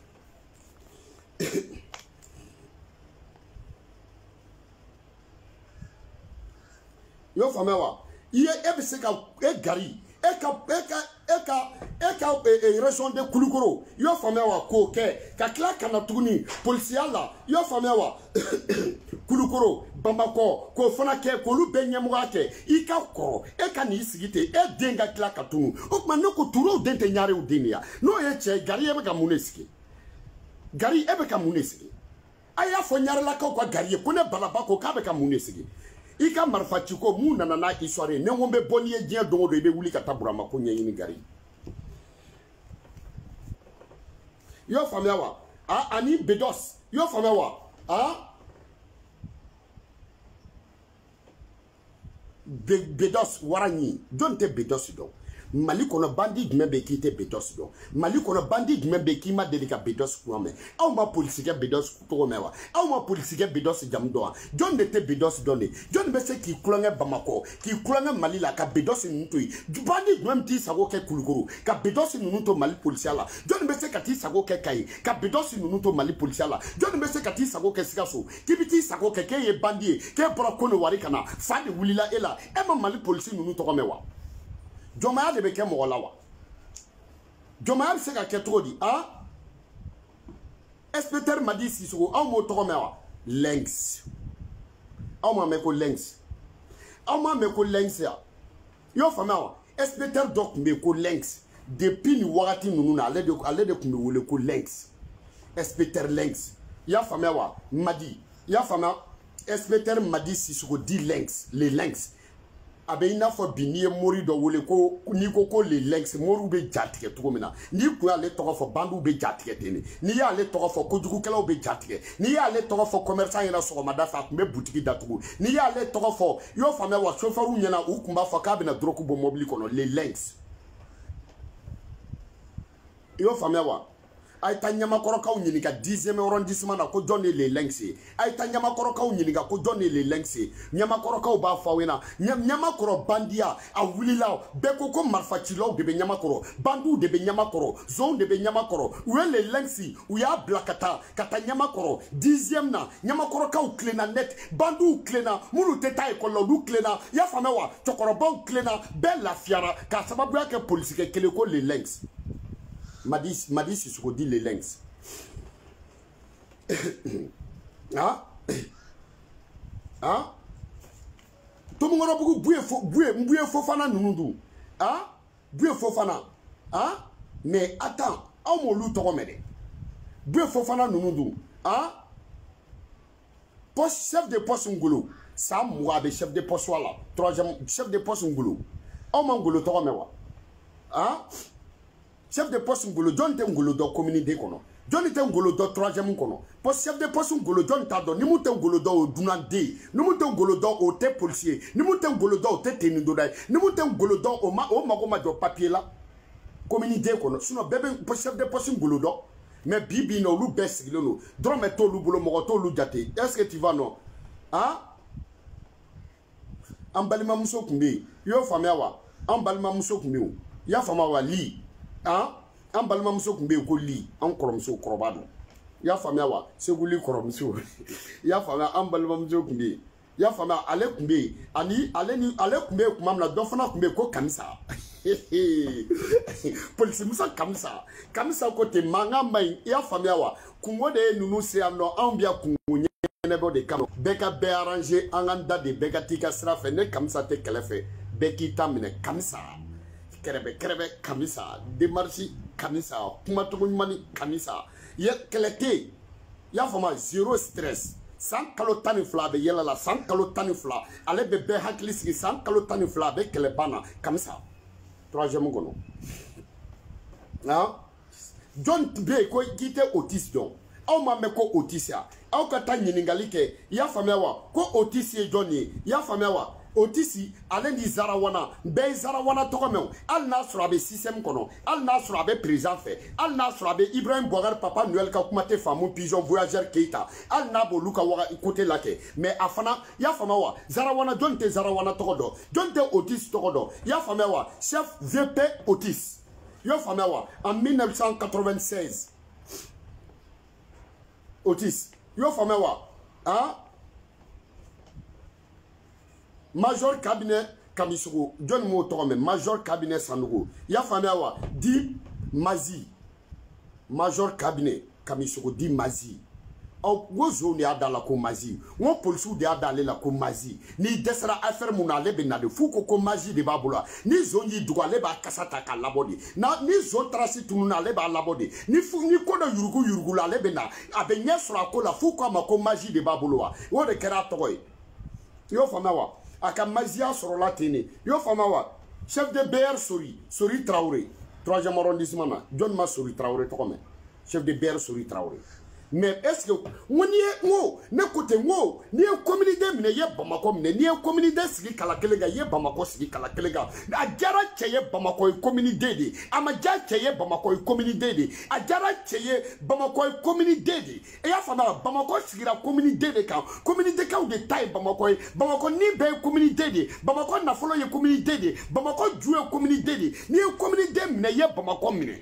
yo famewa iye ebe se ka e gari eka eka eka eka e région de Kulukoro yo famewa ko ke ka kla kana tuguni policier la yo famewa Kulukoro Bamako ko fana ke ko lu be nyamuga ke ika ko eka ni sigite e denga kla katunu o ma no ko turo dente nyare u dinia no ye che gari ebe ka muneski gari ebe ka muneski aya fo nyare la ka ko gari ko ne balaba ko ka be ka muneski ika marfati ko mu nana na histoire ne ngombe boni e dien do do be wuli ka Burama ko nyini gari yo famewa a ani bedos yo famewa a be bedos warani donte bedos do Mali kono bandi djumé be ki te bedos do Mali kono bandi djumé be ki ma delika bedos ko me aw ma politique bedos ko me wa aw ma politique bedos jam do John de te bedos donné John be se ki kulonge Bamako ki kulonge Mali la ka bedos nutoi bandi djumé ti sago ke Kulukoro ka bedos nunuto Mali policia la John be se ka ti sago ke kai ka bedos nunuto Mali policia la John be se ka ti sago ke Sikaso ki biti sago ke ke ye bandi ke bro ko no wari kana fa de wulila ela e ma Mali policia nunuto ko me wa Jomaya de beke mo lawa Jomaya se ka ketrodi ah inspecteur madi Sissoko aw mo to mewa Lengs aw ma me ko Lengs aw ma me ko Lengs ya yo fama inspecteur doc me ko Lengs depuis ni wakati nunu na ale de ale de kumbe wole ko Lengs inspecteur Lengs ya fama wa madi ya fama inspecteur madi Sissoko di Lengs les Lengs abe ina fo biniye mori do wole ko ni ko ko le lex moru be jatike to mina ni ku ale to fo bandu be jatike tene ni ya ale to fo ko jugu kala be jatike ni ya ale to fo commerçant yana so mada fa ku me boutique datugo ni ya ale to fo yo fa me wa chauffeur nyana u kumba fo ka be na droku bo mobile kono le lex yo fa me wa Aïta Nyamakoroka ou Ninika dixième arrondissement na ko donner les links. Aïta Nyamakoroka ou Ninika ko donner les links. Nyamakoroka ou ba fawena. Nyamakoro bandia a wulila beko ko marfatilo de be Nyamakoro. Bandu de be Nyamakoro. Zone de be Nyamakoro. Où est les links où ya blakata kata Nyamakoro. Dixième na Nyamakoroka ou klena net. Bandu ou klena. Mulu teta e kolo ou klena. Ya famewa. Chokoroba ou klena. Belle la fiara. Ka sababu ya ke politique kele ko les links. Madi Madi si ce qu'on dit les links. Hein? Hein? Tout le monde a beaucoup boué boué boué fofana nous hein? Boué fofana. Hein? Mais attends, on m'a lu ton remède. Boué fofana nous hein? Poste chef de poste ngolo. Ça moi avec chef de poste là. Troisième chef de poste ngolo. On m'a ngolo ton remède. Hein? Chef de poste ngolo John te ngolo do communauté kono. John te ngolo do troisième kono. Poste chef de poste ngolo John ta do ni mu te ngolo do o dunande, ni mu te ngolo do o te policier, ni mu te ngolo do o te tenindo dai, ni mu te ngolo do o ma o mago ma do papier là. Communauté kono. Sinon bébé poste chef de poste ngolo do. Mais bibi no lu bes no. Dro me to lu bolo mo to lu jate. Est-ce que tu vas non? Hein? Ambalima muso kumbe. Yo famiawa. Ambalima muso kumbe. Ya famawa li. Ah, an balimamuso kun be ko li an kɔrɔmuso kɔrɔba don y'a faamuya wa seguli kɔrɔmuso y'a faamuya an balimamuso kun be y'a faamuya ale kun be ani ale ni ale kun be kuma min na dɔ fana kun be ko kamisa polisi musa kamisa kamisa ko te mankan ma ɲi y'a faamuya wa kungo de ye ninnu se yan nɔ anw bɛ kungo ɲɛnɛbɔ de kama bɛɛ ka bɛɛ arranger an ka da de bɛɛ ka t'i ka sira fɛ ne kamisa tɛ kɛlɛ fɛ bɛɛ k'i ta minɛ kamisa Kerebe kerebe kamisa démarche kamisa kuma togo ɲumani kamisa ye kelete y'a fama zéro stress san kalo tan ni fila bɛ yɛlɛ la san kalo tan ni fila ale bɛ bɛɛ hakili sigi san kalo tan ni fila a bɛ kɛlɛ banna kamisa troisième kɔnɔ ah John bɛ yen ko k'i tɛ autiste dɔn aw ma mɛn ko autiste ya aw ka taa ɲininkali kɛ i y'a faamuya wa ko autiste ye jɔn ye i y'a faamuya wa Otisi ale ni Zarawana bɛɛ Zarawana tɔgɔ mɛn hali n'a sɔrɔ a bɛ système kɔnɔ hali n'a sɔrɔ a bɛ président fɛ hali n'a sɔrɔ a bɛ Ibrahim Boubacar Papa Noël ka kuma tɛ faamu pigeon voyageur Keita hali n'a b'olu ka côté la kɛ mais a fana i y'a faamuya wa Zarawana jɔn tɛ Zarawana tɔgɔ dɔn jɔn tɛ Otisi tɔgɔ dɔn i y'a faamuya wa chef V P Otis i y'a faamuya wa en mille neuf cent quatre-vingt-seize Otis i y'a faamuya wa ah Major cabinet Kamisugo, John Motome, Major cabinet Sanogo. Ya faamuya di Mazi. Major cabinet Kamisugo di Mazi. Aw wo zone ya da la ko Mazi. Wo police de ya da la ko Mazi. Ni desera affaire mun ale be na de fu ko ko Mazi de ba bolo. Ni zone yi dugo ale ba kasata ka labodi. Na ni zone trasi tunu na ale ba labodi. Ni fu ni ko do yurugu yurugu la ale be na. Abe nye sura ko la fu ko ma ko Mazi de ba bolo wa. Wo de kera toy. Yo faamuya aka mazia sorola tene yo fama wa chef de B R Sori Sori Traoré troisième arrondissement na John ma Sori Traoré to comme chef de B R Sori Traoré mais est-ce que on y ngo ne côté ngo ni communauté mine ye Bamako mine ni communauté sigi kala kelega ye Bamako sigi kala kelega a jara cheye Bamako communauté de ama ja cheye Bamako communauté de a jara cheye Bamako communauté de e ya fama Bamako sigira communauté de kan communauté kan de taille Bamako Bamako ni be communauté de Bamako na folo ye communauté de Bamako jouer communauté de ni communauté mine ye Bamako mine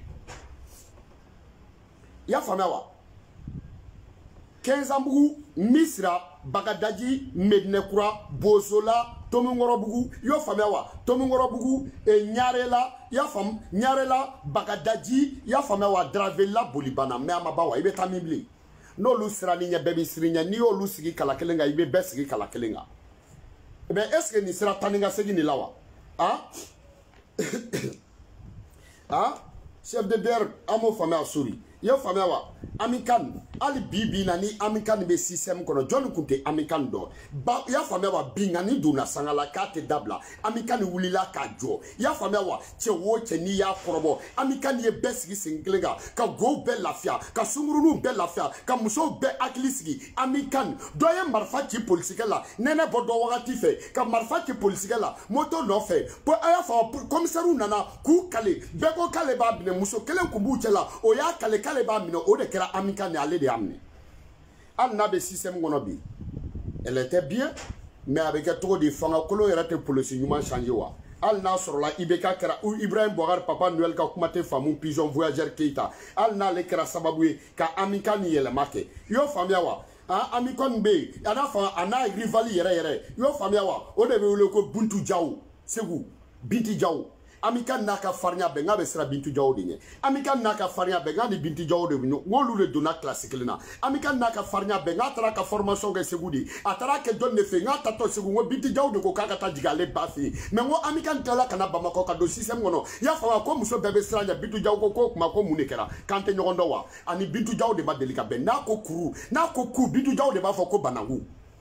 ya fama wa Kenzambugu, Misra, Bagadaji, Mednekura, Bozola, Tomungorobugu, yo famewa, Tomungorobugu, et Nyarela, ya fam, Nyarela, Bagadaji, ya famewa, Dravela, Bolibana, mais Amabawa, il est à Mibli. No lusra ni baby srinya, ni o lusigi kalakelenga, il est best kalakelenga. Mais est-ce que ni sera taninga segi ni lawa? Ah? Ah? Chef de guerre, amo famewa, sorry. Yo famewa. Amikan ali bibi na ni Amikan be système kono John kunte Amikan do ba ya famia wa bingani duna sangala kate dabla Amikan wulila ka jo ya famia wa che wo che ni ya korobo Amikan ye besigi singlenga ka go be lafia ka sungurunu be lafia ka muso be akilisigi Amikan doye marfa ki politique la nene bodo wakati fe ka marfa ki politique la moto no fe po aya fa commissaire nana ku kale beko kale ba bine muso kelen kumbu chela o ya kale kale ba mino o de kera Amikan ne ale de amne al na be système gono bi elle était bien mais avec trop de fanga kolo era te police nyuma changer wa al na soro la ibeka kera ou Ibrahim Bogar papa Noël ka kuma te famu pigeon voyageur Keita al na le kera sababu ka Amikan yele make yo famia wa ah Amikan be ana fa ana rivali yere yere yo famia wa o de be wole ko buntu jaw segu binti jaw Amikan naka farnya benga be sera bintu jaw de nye Amikan naka farnya benga ni binti jaw de nyo ngolu le dona classique lena Amikan naka farnya benga tara ka formation ke segudi atara ke don ne fe nga tato segu ngo binti jaw de ko kaka ta digale bafi mais ngo Amikan tala kana bamako ka do système ngono ya fa ko muso bebe sera nya bintu jaw ko ko kuma ko munekera kante nyondo wa ani bintu jaw de ba delika ben na ko kuru na ko ku bintu jaw de ba fa ko banangu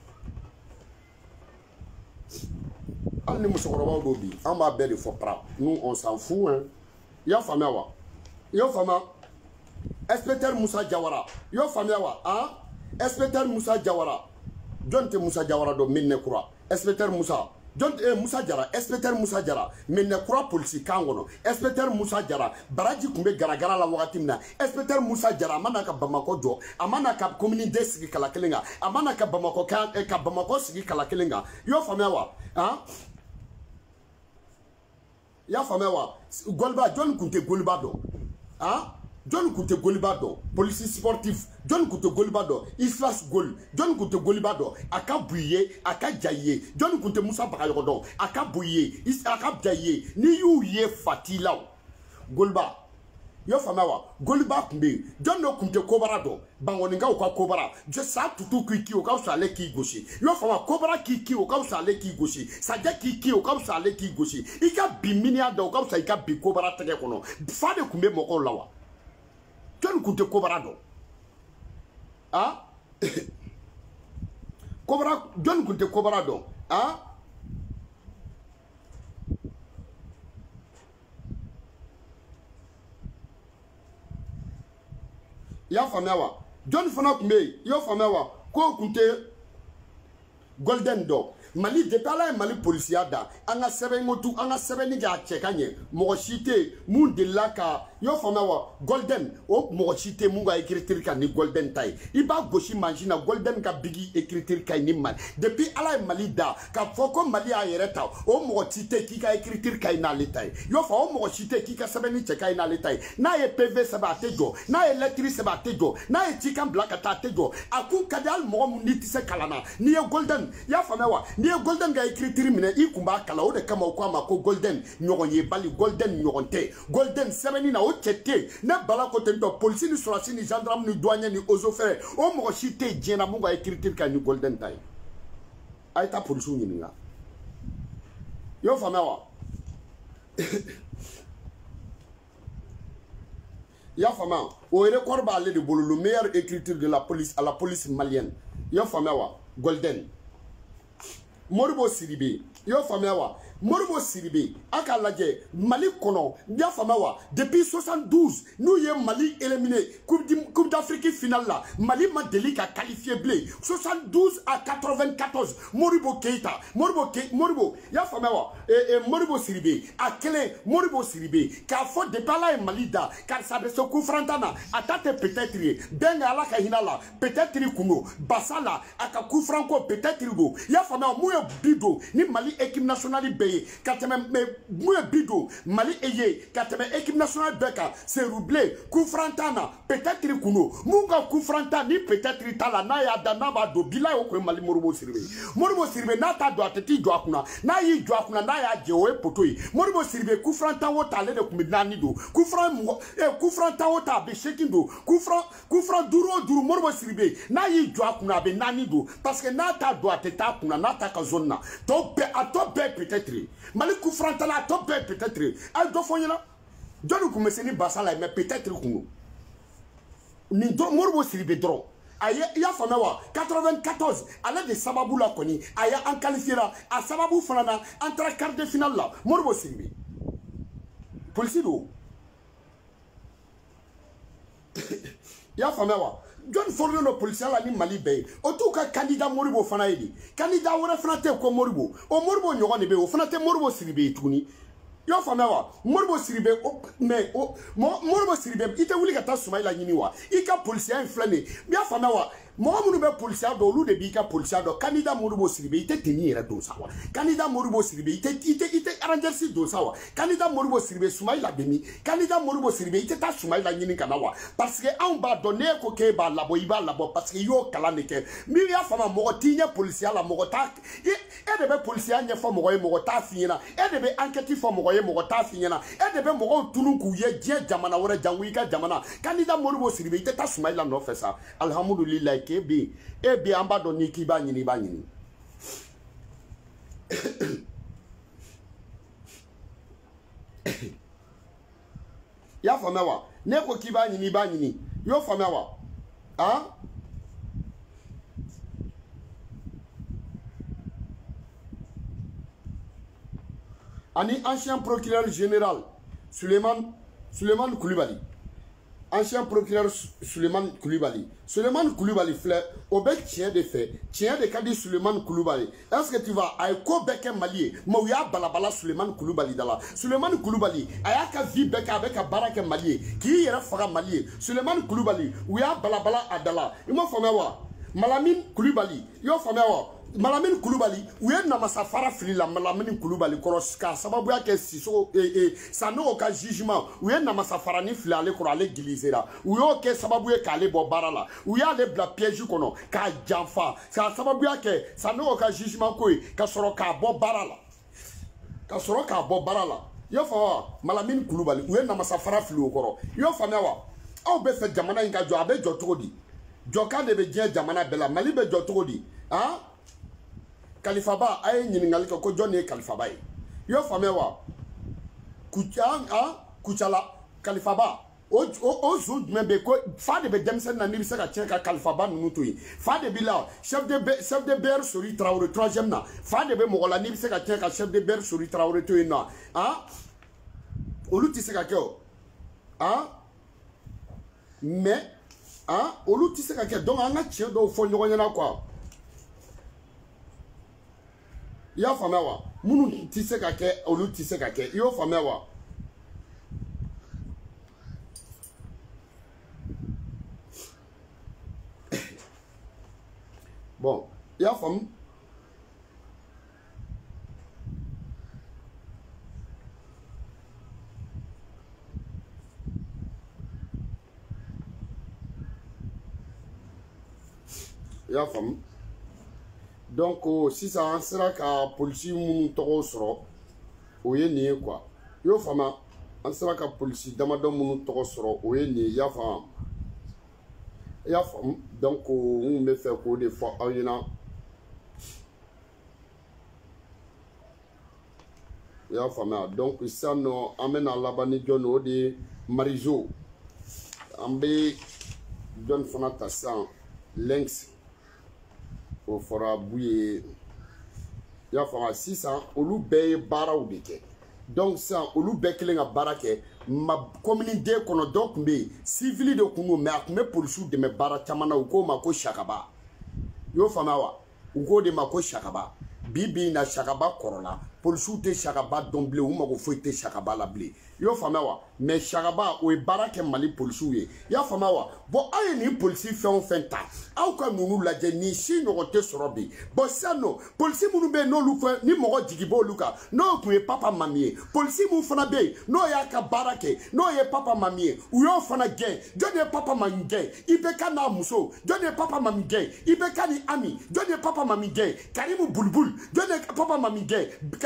Al ni musokoroba dobi on va belle faut pas nous on s'en fout hein ya famia wa yo fama inspecteur Moussa Diawara yo famia wa hein inspecteur Moussa Diawara jonte Moussa Diawara do minne kura inspecteur Moussa jonte eh, Moussa Diawara inspecteur Moussa Diawara minne kura police kangono inspecteur Moussa Diawara baraji kumbe garagara la wakati mna inspecteur Moussa Diawara amana ka Bamako jo amana ka commune de sigi kala kelenga amana ka Bamako ka eh, ka Bamako sigi kala kelenga yo famia wa hein ya famé wa golba John kunte golba do ah John kunte golba do police sportif John kunte golba do islas gol John kunte golba do aka buye aka jaye John kunte Moussa Bakayo do aka buye is aka jaye ni yu ye fatila golba yo famé wa golba kumbe John no kunte kobara do bangoninga o ka kobara je sa tutu ki o ka sale ki goshi yo fama kobara ki ki o ka sale ki goshi saja ki ki o ka sale ki goshi ika biminia do ka sa ika bi kobara tege kono fa de kumbe moko lawa ton kunte kobara do ah kobara don kunte kobara do ah ya famia wa John fana kumbe yo famia wa ko kunte golden do Mali depala Mali policier da anga sebe ngotu anga sebe ni ga chekanye mo chite mun de laka yo famia wa golden o mo chite mun ga écriture ka ni golden tay iba goshi machine golden ka bigi écriture ka ni mal depuis ala Mali da ka foko Mali a yereta o mo chite ki ka écriture ka na letay yo fa o mo chite ki ka sebe ni cheka na letay na ye P V seba tejo na ye letri seba tejo na ye chikan black ta tejo aku kadal mo mun niti se kalana ni ye golden ya famia wa ni golden ga écriture mine i kumba kala o de kama ko ma ko golden nyogon ye bali golden nyogon te golden semeni na o tete na bala ko te do police ni solasi ni gendarme ni douanier ni ozofere o mo chite jena mo ga écriture ka ni golden tay ay ta police ni nga yo fama wa ya fama o record ba le de bolo le meilleur écriture de la police à la police malienne yo fama wa golden Moribo Siribe yo famia wa Moribo Siribe aka laje Mali kono ya famia wa depuis soixante-douze nous y Mali éliminé coupe d'Afrique finale là Mali m'a déli qu'a qualifié blé soixante-douze à quatre-vingt-quatorze Moribo Keita Moribo Keita Moribo ya famia wa et, et Moribo Siribe a quel Moribo Siribe qu'a faut de parler Mali da car ça se confrontana atate peut-être benga ala ka hinala peut-être kuno basala aka coup franco peut-être go ya famia mu bido ni Mali équipe nationale béé kateme mouye bido Mali eye kateme équipe nationale beka c'est roublé koufrantana peut-être kuno munga koufranta ni peut-être tala na ya dana ba do bila o ko Mali Moribo Siribe Moribo Siribe na ta do ateti do akuna na yi do akuna na ya je o potoi Moribo Siribe koufranta wo tale de kumidani do koufran e koufranta wo ta be shaking do koufran koufran duro duro Moribo Siribe na yi do akuna be nani do parce que na ta do ateta kuna na ta ka zone na to be a to be peut-être Mali koufranta la to be peut-être ay do fonyela jonu kumeseni basala mais peut-être kuno nin dɔrɔn Moribo Sidibe dɔrɔn a ye i y'a faamuya wa quatre-vingt-quatorze ale de sababu la kɔni a ye an qualifié la a sababu fana na an taara quart de finale la Moribo Sidibe polisi do i y'a faamuya wa jɔn fɔlɔlen do polisiya la ni Mali bɛɛ ye o t'u ka candidat Moribo fana ye de candidat wɛrɛ fana tɛ ko Moribo o Moribo ɲɔgɔn de bɛ yen o fana tɛ Moribo Sidibe ye tuguni i y'a faamuya wa Moribo Sidibe mais o Moribo Sidibe i tɛ wuli ka taa Sumayila ɲini wa i ka polisiya in filɛ nin ye i y'a faamuya wa mɔgɔ minnu bɛ polisiya dɔn olu de b'i ka polisiya dɔn candidat Moribo Sidibe i tɛ tenue yɛrɛ don sa wa candidat Moribo Sidibe i tɛ i tɛ i tɛ Rangers don sa wa candidat Moribo Sidibe Sumayila bɛ min candidat Moribo Sidibe i tɛ taa Sumayila ɲini ka na wa parce que anw b'a dɔn n'e ko k'e b'a labɔ i b'a labɔ parce que i y'o kalan de kɛ min y'a faamuya mɔgɔ t'i ɲɛ polisiya la mɔgɔ t'a e de bɛ polisiya ɲɛfɔ mɔgɔ ye mɔgɔ t'a f'i ɲɛna e de bɛ enquête fɔ mɔgɔ ye mɔgɔ t'a f'i ɲɛna e de bɛ mɔgɔw tunu k'u ye diɲɛ jamana wɛrɛ jango i ka jamana candidat Moribo Sidibe i tɛ taa Sumayila nɔfɛ sa alhamdulilayi k'e bɛ yen e bi an b'a dɔn ni k'i b'a ɲini i b'a ɲini i y'a faamuya wa ne ko k'i b'a ɲini i b'a ɲini i y'o faamuya wa han ani ancien procureur général Suleiman Suleiman Koulibaly ancien procureur Suleiman Koulibaly Suleiman Koulibaly filɛ o bɛ tiɲɛ de fɛ tiɲɛ de ka di Suleiman Koulibaly est-ce que tu vois a ye ko bɛɛ kɛ Mali ye mais u y'a balabala Suleiman Koulibaly da la Suleiman Koulibaly a y'a ka vie bɛɛ kɛ a bɛ ka baara kɛ Mali ye k'i yɛrɛ faga Mali ye Suleiman Koulibaly u y'a balabala a da la i m'a faamuya wa Malamine Koulibaly i y'o faamuya wa Malamine Koulibaly u ye namasa fara fili la Malamine Koulibaly kɔrɔ k'a sababuya kɛ Sisoko Sanogo ka jugement u ye namasa fara ni fili ale kɔrɔ ale gilisera u y'o kɛ sababu ye k'ale bɔ baara la u y'ale bila piège kɔnɔ k'a janfa k'a sababuya kɛ Sanogo ka jugement ko ye ka sɔrɔ k'a bɔ baara la ka sɔrɔ k'a bɔ baara la i y'o faamuya wa Malamine Koulibaly u ye namasa fara fili o kɔrɔ i y'o faamuya wa aw bɛ fɛ jamana in ka jɔ a bɛ jɔ cogo di jɔkan de bɛ diɲɛ jamana bɛɛ la Mali bɛ jɔ cogo di han Kalifa Ba a ye ɲininkali kɛ ko jɔn de ye Kalifa Ba ye i y'o faamuya wa Kuca han Kucala Kalifa Ba o o zo jumɛn bɛ yen ko fa de bɛ denmisɛnnin na n'i bɛ se ka tiɲɛ ka Kalifa Ba ninnu to yen fa de b'i la chef de chef de B R Sori Traoré troisième na fa de bɛ mɔgɔ la n'i bɛ se ka tiɲɛ ka chef de B R Sori Traoré to yen nɔ han olu tɛ se ka kɛ o han mais han olu tɛ se ka kɛ donc an ka tiɲɛ dɔw fɔ ɲɔgɔn ɲɛna quoi. I y'a faamuya wa minnu tɛ se ka kɛ olu tɛ se ka kɛ i y'o faamuya wa bon i y'a faamu i y'a faamu donc sisan an sera ka polisi minnu tɔgɔ sɔrɔ o ye nin ye quoi i y'o faamuya an sera ka polisi damadɔ minnu tɔgɔ sɔrɔ o ye nin ye i y'a faamu i y'a faamu donc n kun bɛ fɛ k'o de fɔ aw ɲɛna i y'a faamuya donc sisan nɔ an bɛna laban ni jɔn o de ye Marizo an bɛ jɔn fana ta sisan Lynx o fɔra bu ye i y'a faamuya sisan olu bɛɛ ye baaraw de kɛ donc sisan olu bɛɛ kelen ka baara kɛ ma commune deux kɔnɔ dɔ tun bɛ yen civil de tun don mais a tun bɛ polisiw dɛmɛ baara caman na u k'o ma ko Sakaba i y'o faamuya wa u k'o de ma ko Sakaba bi bi in na Sakaba kɔrɔla polisiw tɛ Sakaba dɔn bilen u mago foyi tɛ Sakaba la bilen i y'o faamuya wa mais Sakaba o ye baara kɛ Mali polisiw ye i y'a faamuya wa bon aw ye nin polisi fɛn o fɛn ta aw ka ninnu lajɛ nin si ɲɔgɔn tɛ sɔrɔ bi bon sisan nɔ polisi minnu bɛ yen n'olu fɛ ni mɔgɔ jigi b'olu kan n'o tun ye Papa Mami ye polisi minnu fana bɛ yen n'o y'a ka baara kɛ n'o ye Papa Mami ye u y'o fana gɛn jɔn de ye Papa Mami gɛn I B K n'a muso jɔn de ye Papa Mami gɛn I B K ni Ami jɔn de ye Papa Mami gɛn Karimu Bulbul jɔn de ye Papa Mami gɛn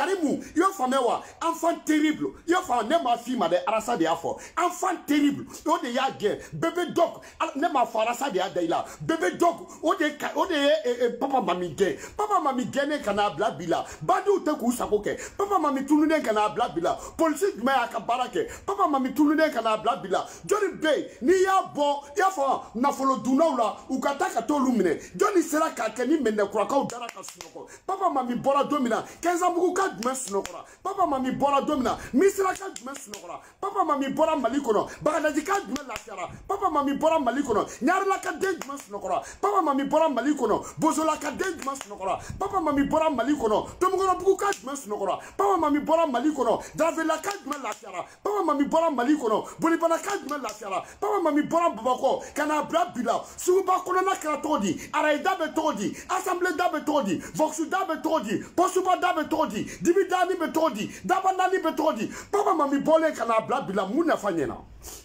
Marimu, yo fame wa, enfant terrible. Yo fame ne ma fille ma de arasa de afo. Enfant terrible. O de ya gen, bébé dog, ne ma fa arasa de adaila. Bébé dog, o de o de papa mami gen. Papa mami gen ne kana bla bila. Badu te ku sakoke. Papa mami tunu ne kana bla bila. Police me akabarake. Papa mami tunu ne kana bla bila. Johnny Bay, ni ya bo, ya fa na folo dunaula, ukataka tolu mine. Johnny sera ka keni mende kuraka udara ka sunoko. Papa mami bora domina, kenza buku ka dme sunokora. Papa mami bora domina, misira ka dme sunokora. Papa mami bora malikono, bagadaji ka dme lafiara. Papa mami bora malikono, nyarla ka de dme sunokora. Papa mami bora malikono, bozola ka de dme sunokora. Papa mami bora malikono, tomugoro buku ka dme sunokora. Papa mami bora malikono, davela ka dme lafiara. Papa mami bora malikono, bolibana ka dme lafiara. Papa mami bora babako, kana bla bila. Suba kono na kra todi, araida be todi, assemblée da be todi, voxu da be todi, posuba da be todi, dibidani be todi, dabandani be todi. Papa mami bole kana bla bila muna fanyena.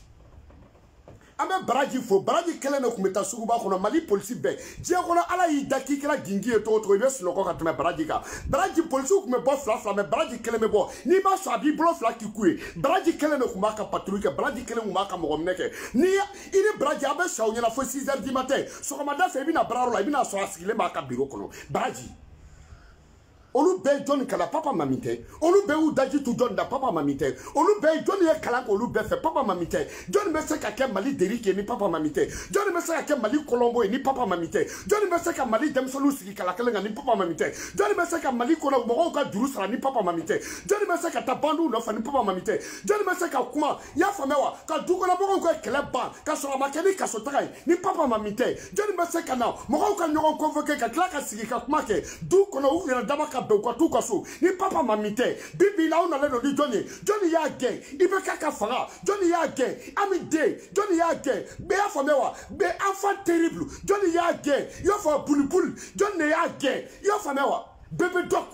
Ame baraji fo baraji kele ne kumeta suguba kono mali polisi be je kono ala yi daki kala gingi e to to be suno ko katme baraji ka baraji polisi kume bo fla fla me baraji kele me bo ni ba so abi blo fla ki kuwe baraji kele ne kumaka patrouille baraji kele kumaka mo gomneke ni ini baraji abe shawo nyana fo six heures du matin so ko mada fe bi na braro la bi na so asikile ma ka biro kono baraji Olu be John kala papa mamite. Olu be u daji tu John da papa mamite. Olu be John ye kala ko olu be fe papa mamite. John be se ka ke mali derike ni papa mamite. John be se ka ke mali Colombo ni papa mamite. John be se ka mali demsolu sigi kala kala ni papa mamite. John be se ka mali kono mo ka durusra ni papa mamite. John be se ka tabandu no fa ni papa mamite. John be se ka kuma ya famewa ka duko na mo ko kele ban ka so makeni ka so tagai ni papa mamite. John be se ka na mo ka nyogo convoquer ka kala ka sigi ka kuma ke du kono u na dama ka kwa tu kaso ni papa mamite bibi la ona le no di Johnny Johnny ya gen ibe kaka fara Johnny ya gen ami de Johnny ya gen be afamewa be enfant terrible Johnny ya gen yo fa bulibul Johnny ya gen yo famewa bebe dok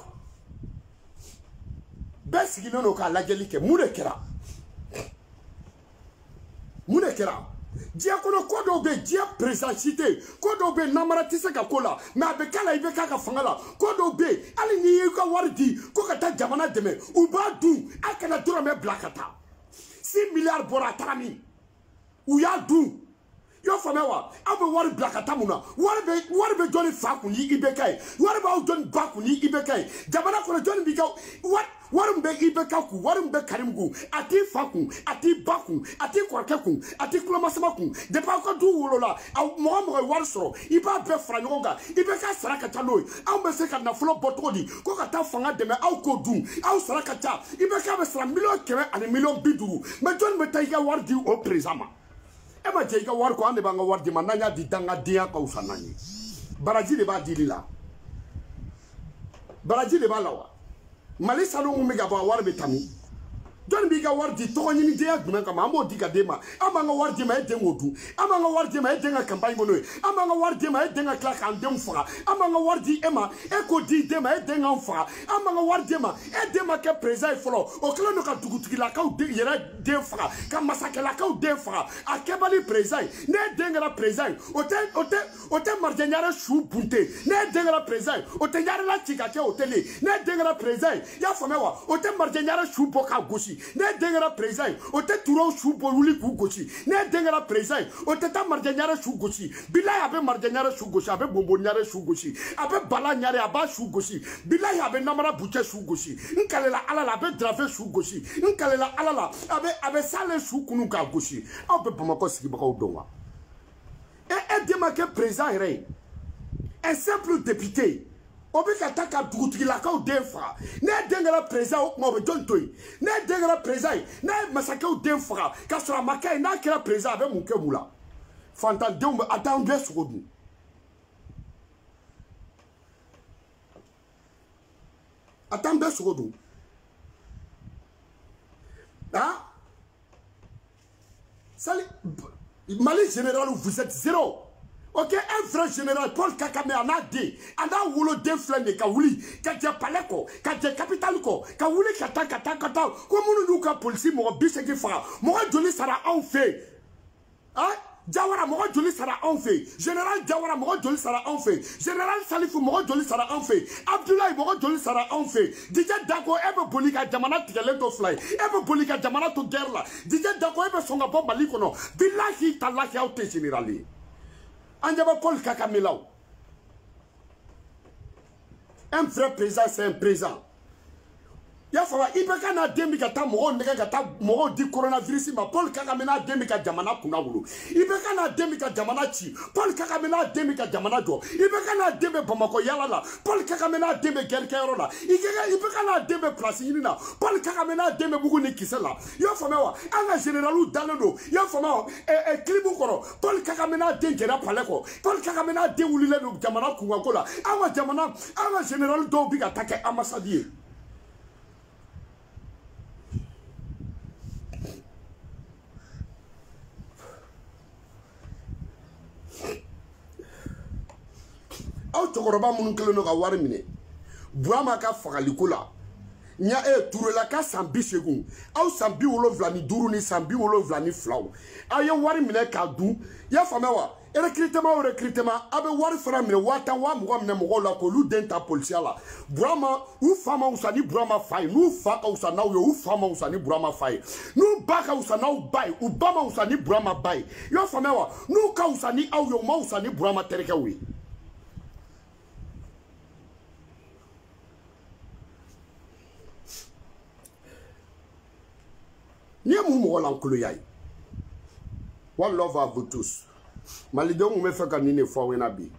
besi gino no ka lajelike mure kera mure kera dia kono kodo be dia présentité kodo be namaratise ka kola na be kala ibe kaka fangala kodo be ali ni ka wardi ko kata jamana deme ubadu akana duro me blakata six milliards bora tarami u ya du yo famewa abe wari blakata muna wari be wari be joni faku ni ibe kai wari ba joni baku ni ibe kai jamana kono joni bi ka what warum be ibekaku warum be karimgu ati faku ati baku ati korkeku ati kulomasamaku de pa ko du wolola mo mo war soro iba be franyoga ibeka saraka tanoy am be se ka na flo botodi ko ka ta fanga de me aw ko du aw saraka ta ibeka be sara million keme ani million biduru me jon be tayga wardi o présama e ma tayga war ko ande banga wardi mananya di danga dia ko usanani baraji de ba dilila baraji de ba lawa Mali salo mu mega ba war betami John biga war di to nyini de aguna kama ambo diga dema amanga war di ma e den odu amanga war di ma e den campagne mono amanga war di ma e den clerk and dem fora amanga war di ema e ko di de ma e den anfora amanga war di ma e de ma ke president folo o kala no ka tugutugi la ka de yera de fora ka masaka la ka de fora akebali president ne den la president o te o te o te marjanyara shu bunte ne den la president o te nyara la chika ke hoteli ne den la president ya fomewa o te marjanyara shu boka goshi ne dengera president o te turo shu boluli ku gochi ne dengera president o te ta marjanyara shu gochi bilahi abe marjanyara shu gochi abe bombonyara shu gochi abe bala nyare aba shu gochi bilahi abe namara buche shu gochi nkalela alala abe drave shu gochi nkalela alala abe abe sale shu kunu ka gochi abe Bamako sigi baka odonwa e e demake president re un simple député obi kataka dugutigi la ka denfa ne dengala president mo be jontoy ne dengala president ne masaka denfa ka sura makai na kira president ave munke mula fantan dembe attendre seconde attendre seconde ah sali Mali général vous êtes zéro. Ok, un vrai général Paul Kakame en a dit, en a wolo de flende ka wuli, ka je paleko, ka je capital ko, ka wuli kata kata kata, ko munu nuka police mo bise ki fa, mo joli sara en fait. Hein? Jawara mogo joli sara en fait. Général Jawara mogo joli sara en fait. Général Salifou mogo joli sara en fait. Abdoulaye mogo joli sara en fait. D J Dako ebe bolika jamana tigele to fly. Ebe bolika jamana to guerre la. D J Dako ebe songa bo mali kono. Billahi talahi auto générali. Anjaba Paul Kakamilao. Un vrai président c'est un président. Ya fawa ibeka na demi kata mogo nega kata mogo di coronavirus ma Paul Kagame na demi ka jamana kuna wulu ibeka na demi ka jamana chi Paul Kagame na demi ka jamana do ibeka na demi Bamako yala la Paul Kagame na demi gerkero la igega ibeka na demi place yina Paul Kagame na demi bugu ni kisela ya fawa anga generalu dalendo ya fawa e e klibu koro Paul Kagame na dengera paleko Paul Kagame na de wulile no jamana kuna kola anga jamana anga generalu do biga take ambassadeur. Aw tokoroba munun keleno ka wari mine Burama ka fagaliko la nya e turela ka sambi segun aw sambi wolonvla ni duru ni sambi wolonvla ni flaw aw ye wari mine ka du ya fama wa recrutement o recrutement abe wari fara mine wata wa mugo mine mugo la ko lu denta policier la Burama u fama usani Burama fay nu fa ka usana yo u fama usani Burama fay nu ba ka usana u bay u bama usani Burama bay ya fama wa nu ka usani aw yo ma usani Burama tereke wi. Niye mou mou lan koulou yay. One love à vous tous. Malidon mou me fait ka nine fwa wena bi.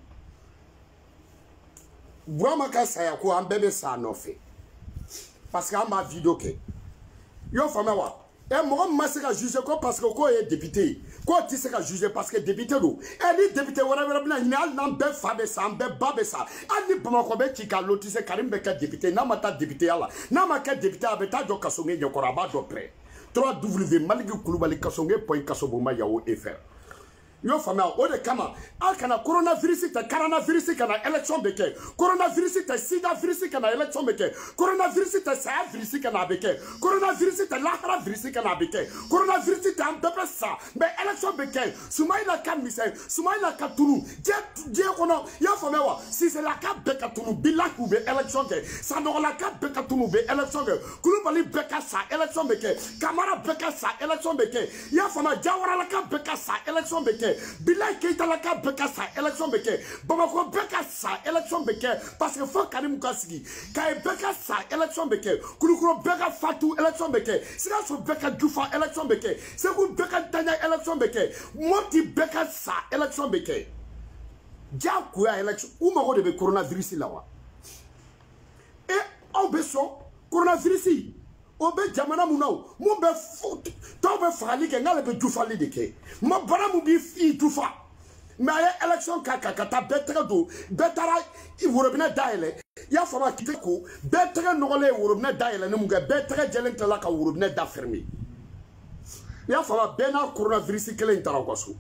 Burama ka saya ko an bebe sa no fe. Parce que an ma video ke. Yo fama wa. E mou ma se ka juger ko parce que ko est député. Ko ti se ka juger parce que député do. E ni député wala wala bla ni al nan be fa be sa an be ba be sa. An ni Bamako be ti ka loti se Karim be ka député na mata député ala. Na ma ka député abeta do kasonge nyokora ba do pre. trois W Maliki Koulibaly kasonge point kasoboma yawo efer. Yo fama o de kama al kana coronavirus ta coronavirus kana election beke coronavirus ta sida virus kana election beke coronavirus ta sa virus kana beke coronavirus ta lahara virus kana beke coronavirus ta mbebe sa be election beke Soumaïla ka mise Soumaïla ka tunu je je kono yo fama wa si c'est la ka beka tunu bilaku be election ke sa no la ka beka tunu be election ke Koulibaly beka sa election beke Kamara beka sa election beke yo fama Jawara la ka beka sa election beke Bilay Keita la ka beka sa election beke Bamako beka sa election beke parce que faut Karim Kasigi ka beka sa election beke Kulukuro beka Fatou election beke sira so beka Djufa election beke Sekou beka Tanya election beke Moti beka sa election beke ja kuya election ou mago de be coronavirus la wa et on be so coronavirus o be jamana munaw mo be to be fali ke ngale be Djufali de ke ma bara mu bi fi Djufa mais ay election kaka kata betre do betara i worobina daile ya fama kiteko betre nogole worobina daile ne mu ga betre jelente la ka worobina da fermi ya fama bena coronavirus kele intara kwaso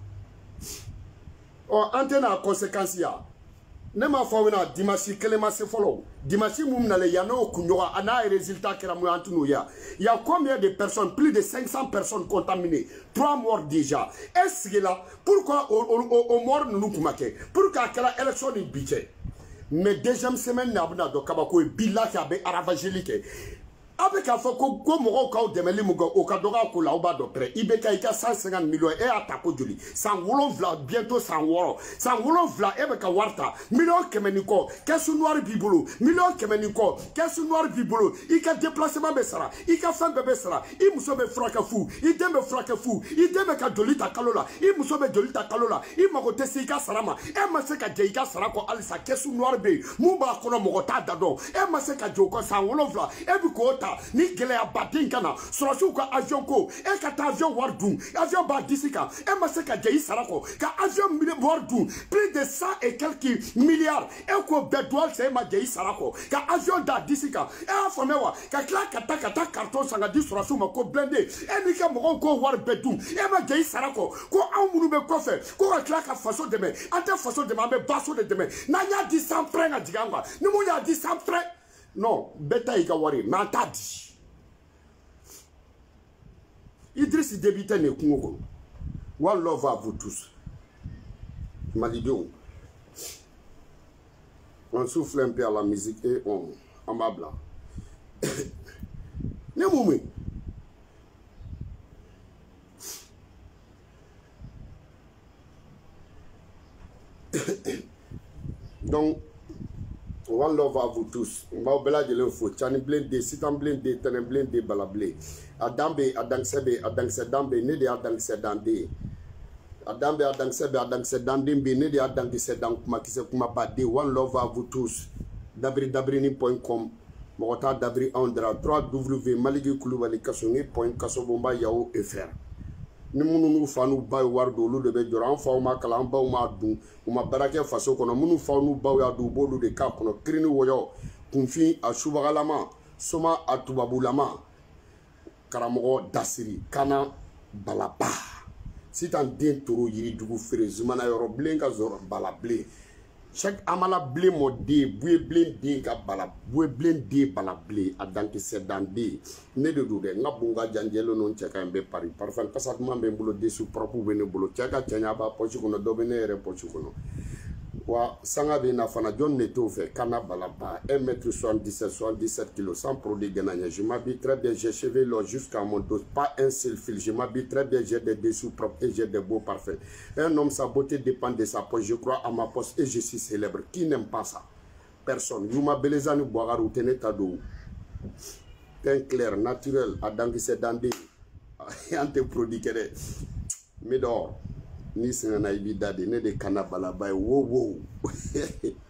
o antena conséquence ya ne ma fawina dimanche kelema se follow dimanche mum na le yano kunyoa ana résultat kera mu antunu ya il y a combien de personnes plus de cinq cents personnes contaminées trois morts déjà est-ce que là pourquoi au mort nous kumake pourquoi kala élection ni budget mais deuxième semaine na abna do kabako billahi abe aravangelique avec un fois que mogo ka demeli mugo o ka doga ko la oba do près ibeka ika cent cinquante millions et atako joli sans wolon vla bientôt sans woro sans wolon vla e be ka warta million kemeniko kesu noir bibolo million kemeniko kesu noir bibolo ika déplacement be sara ika fam be sara i muso be fraka fu i dembe fraka fu i dembe ka joli ta kalola i muso be joli ta kalola i mago tesi ika sarama e ma se ka je ika sara ko alisa kesu noir be mu ba kono mogo ta dado e ma se ka joko sans wolon vla e bi ko ta ni gele abadin kana sorosu ko avion ko e ka ta avion wardu avion ba disika e ma se ka je sarako ka avion mille wardu plus de cent et quelques milliards e ko bedwal se ma je sarako ka avion da disika e afomewa ka kla kata kata carton sanga di sorosu ma ko blende e ni ka mo ko war bedu e ma je sarako ko amunu be ko fe ko ka kla ka faso de me ante faso de ma be baso de me na nya di sans frein a diganga ni mo ya di sans frein. Non, beta ika wari, mantadi. Idriss Déby ne kungo. One love à vous tous. Malidion. On souffle un peu à la musique et on en mabla. Ne moumi. Donc, one love à vous tous. Mba bela de l'info. Chani blende, sitan blende, tenen blende, bala blé. Adambe, adangsebe, adangsedambe, ne de adangsedande. Adambe, adangsebe, adangsedande, ne de adangsedam, kuma kise kuma bade. One love à vous tous. Dabri dabrini point com. Mogota dabri andra. trois w maligi kulubali kasongi point kasobomba yao fr. Ni minnu n'u fa n'u ba ye wari don olu de bɛ jɔrɔ an faw ma kalan an baw ma dun u ma baara kɛ faso kɔnɔ minnu faw n'u baw y'a dun u b'olu de k'a kɔnɔ kirini wɔyɔ kunfin a subagalama soma a tubabulama karamɔgɔ dasiri kana balaba sitan den toro yiridugu feere zumana yɔrɔ bilen ka zɔrɔ bala bilen chaque amala bilen mɔden buye bilen den ka bala buye bilen den bala bilen a dankisɛ dan den ne de don dɛ n ka bon ka janjɛlen no cɛ ka ɲi bɛ pari parfum kasa duman bɛ n bolo desu propre bɛ ne bolo cɛ ka cɛɲa b'a pɔsi kɔnɔ dɔ bɛ ne yɛrɛ pɔsi kɔnɔ wa sanga bɛ na fana jɔn de t'o fɛ kana balaba un mètre soixante-dix-sept soixante-dix-sept kilos sans produit gɛnnaɲɛ je m'habille très bien j'ai cheveux longs jusqu'à mon dos pas un seul fil je m'habille très bien j'ai des dessous propres et j'ai des beaux parfums un homme sa beauté dépend de sa poche je crois à ma poche et je suis célèbre qui n'aime pas ça personne Yuma Belezani Boagarou Tenetado teint clair naturel à Danguise Dandé ante produit kere Médor ni sena na ibida de ne de kana balaba wo wo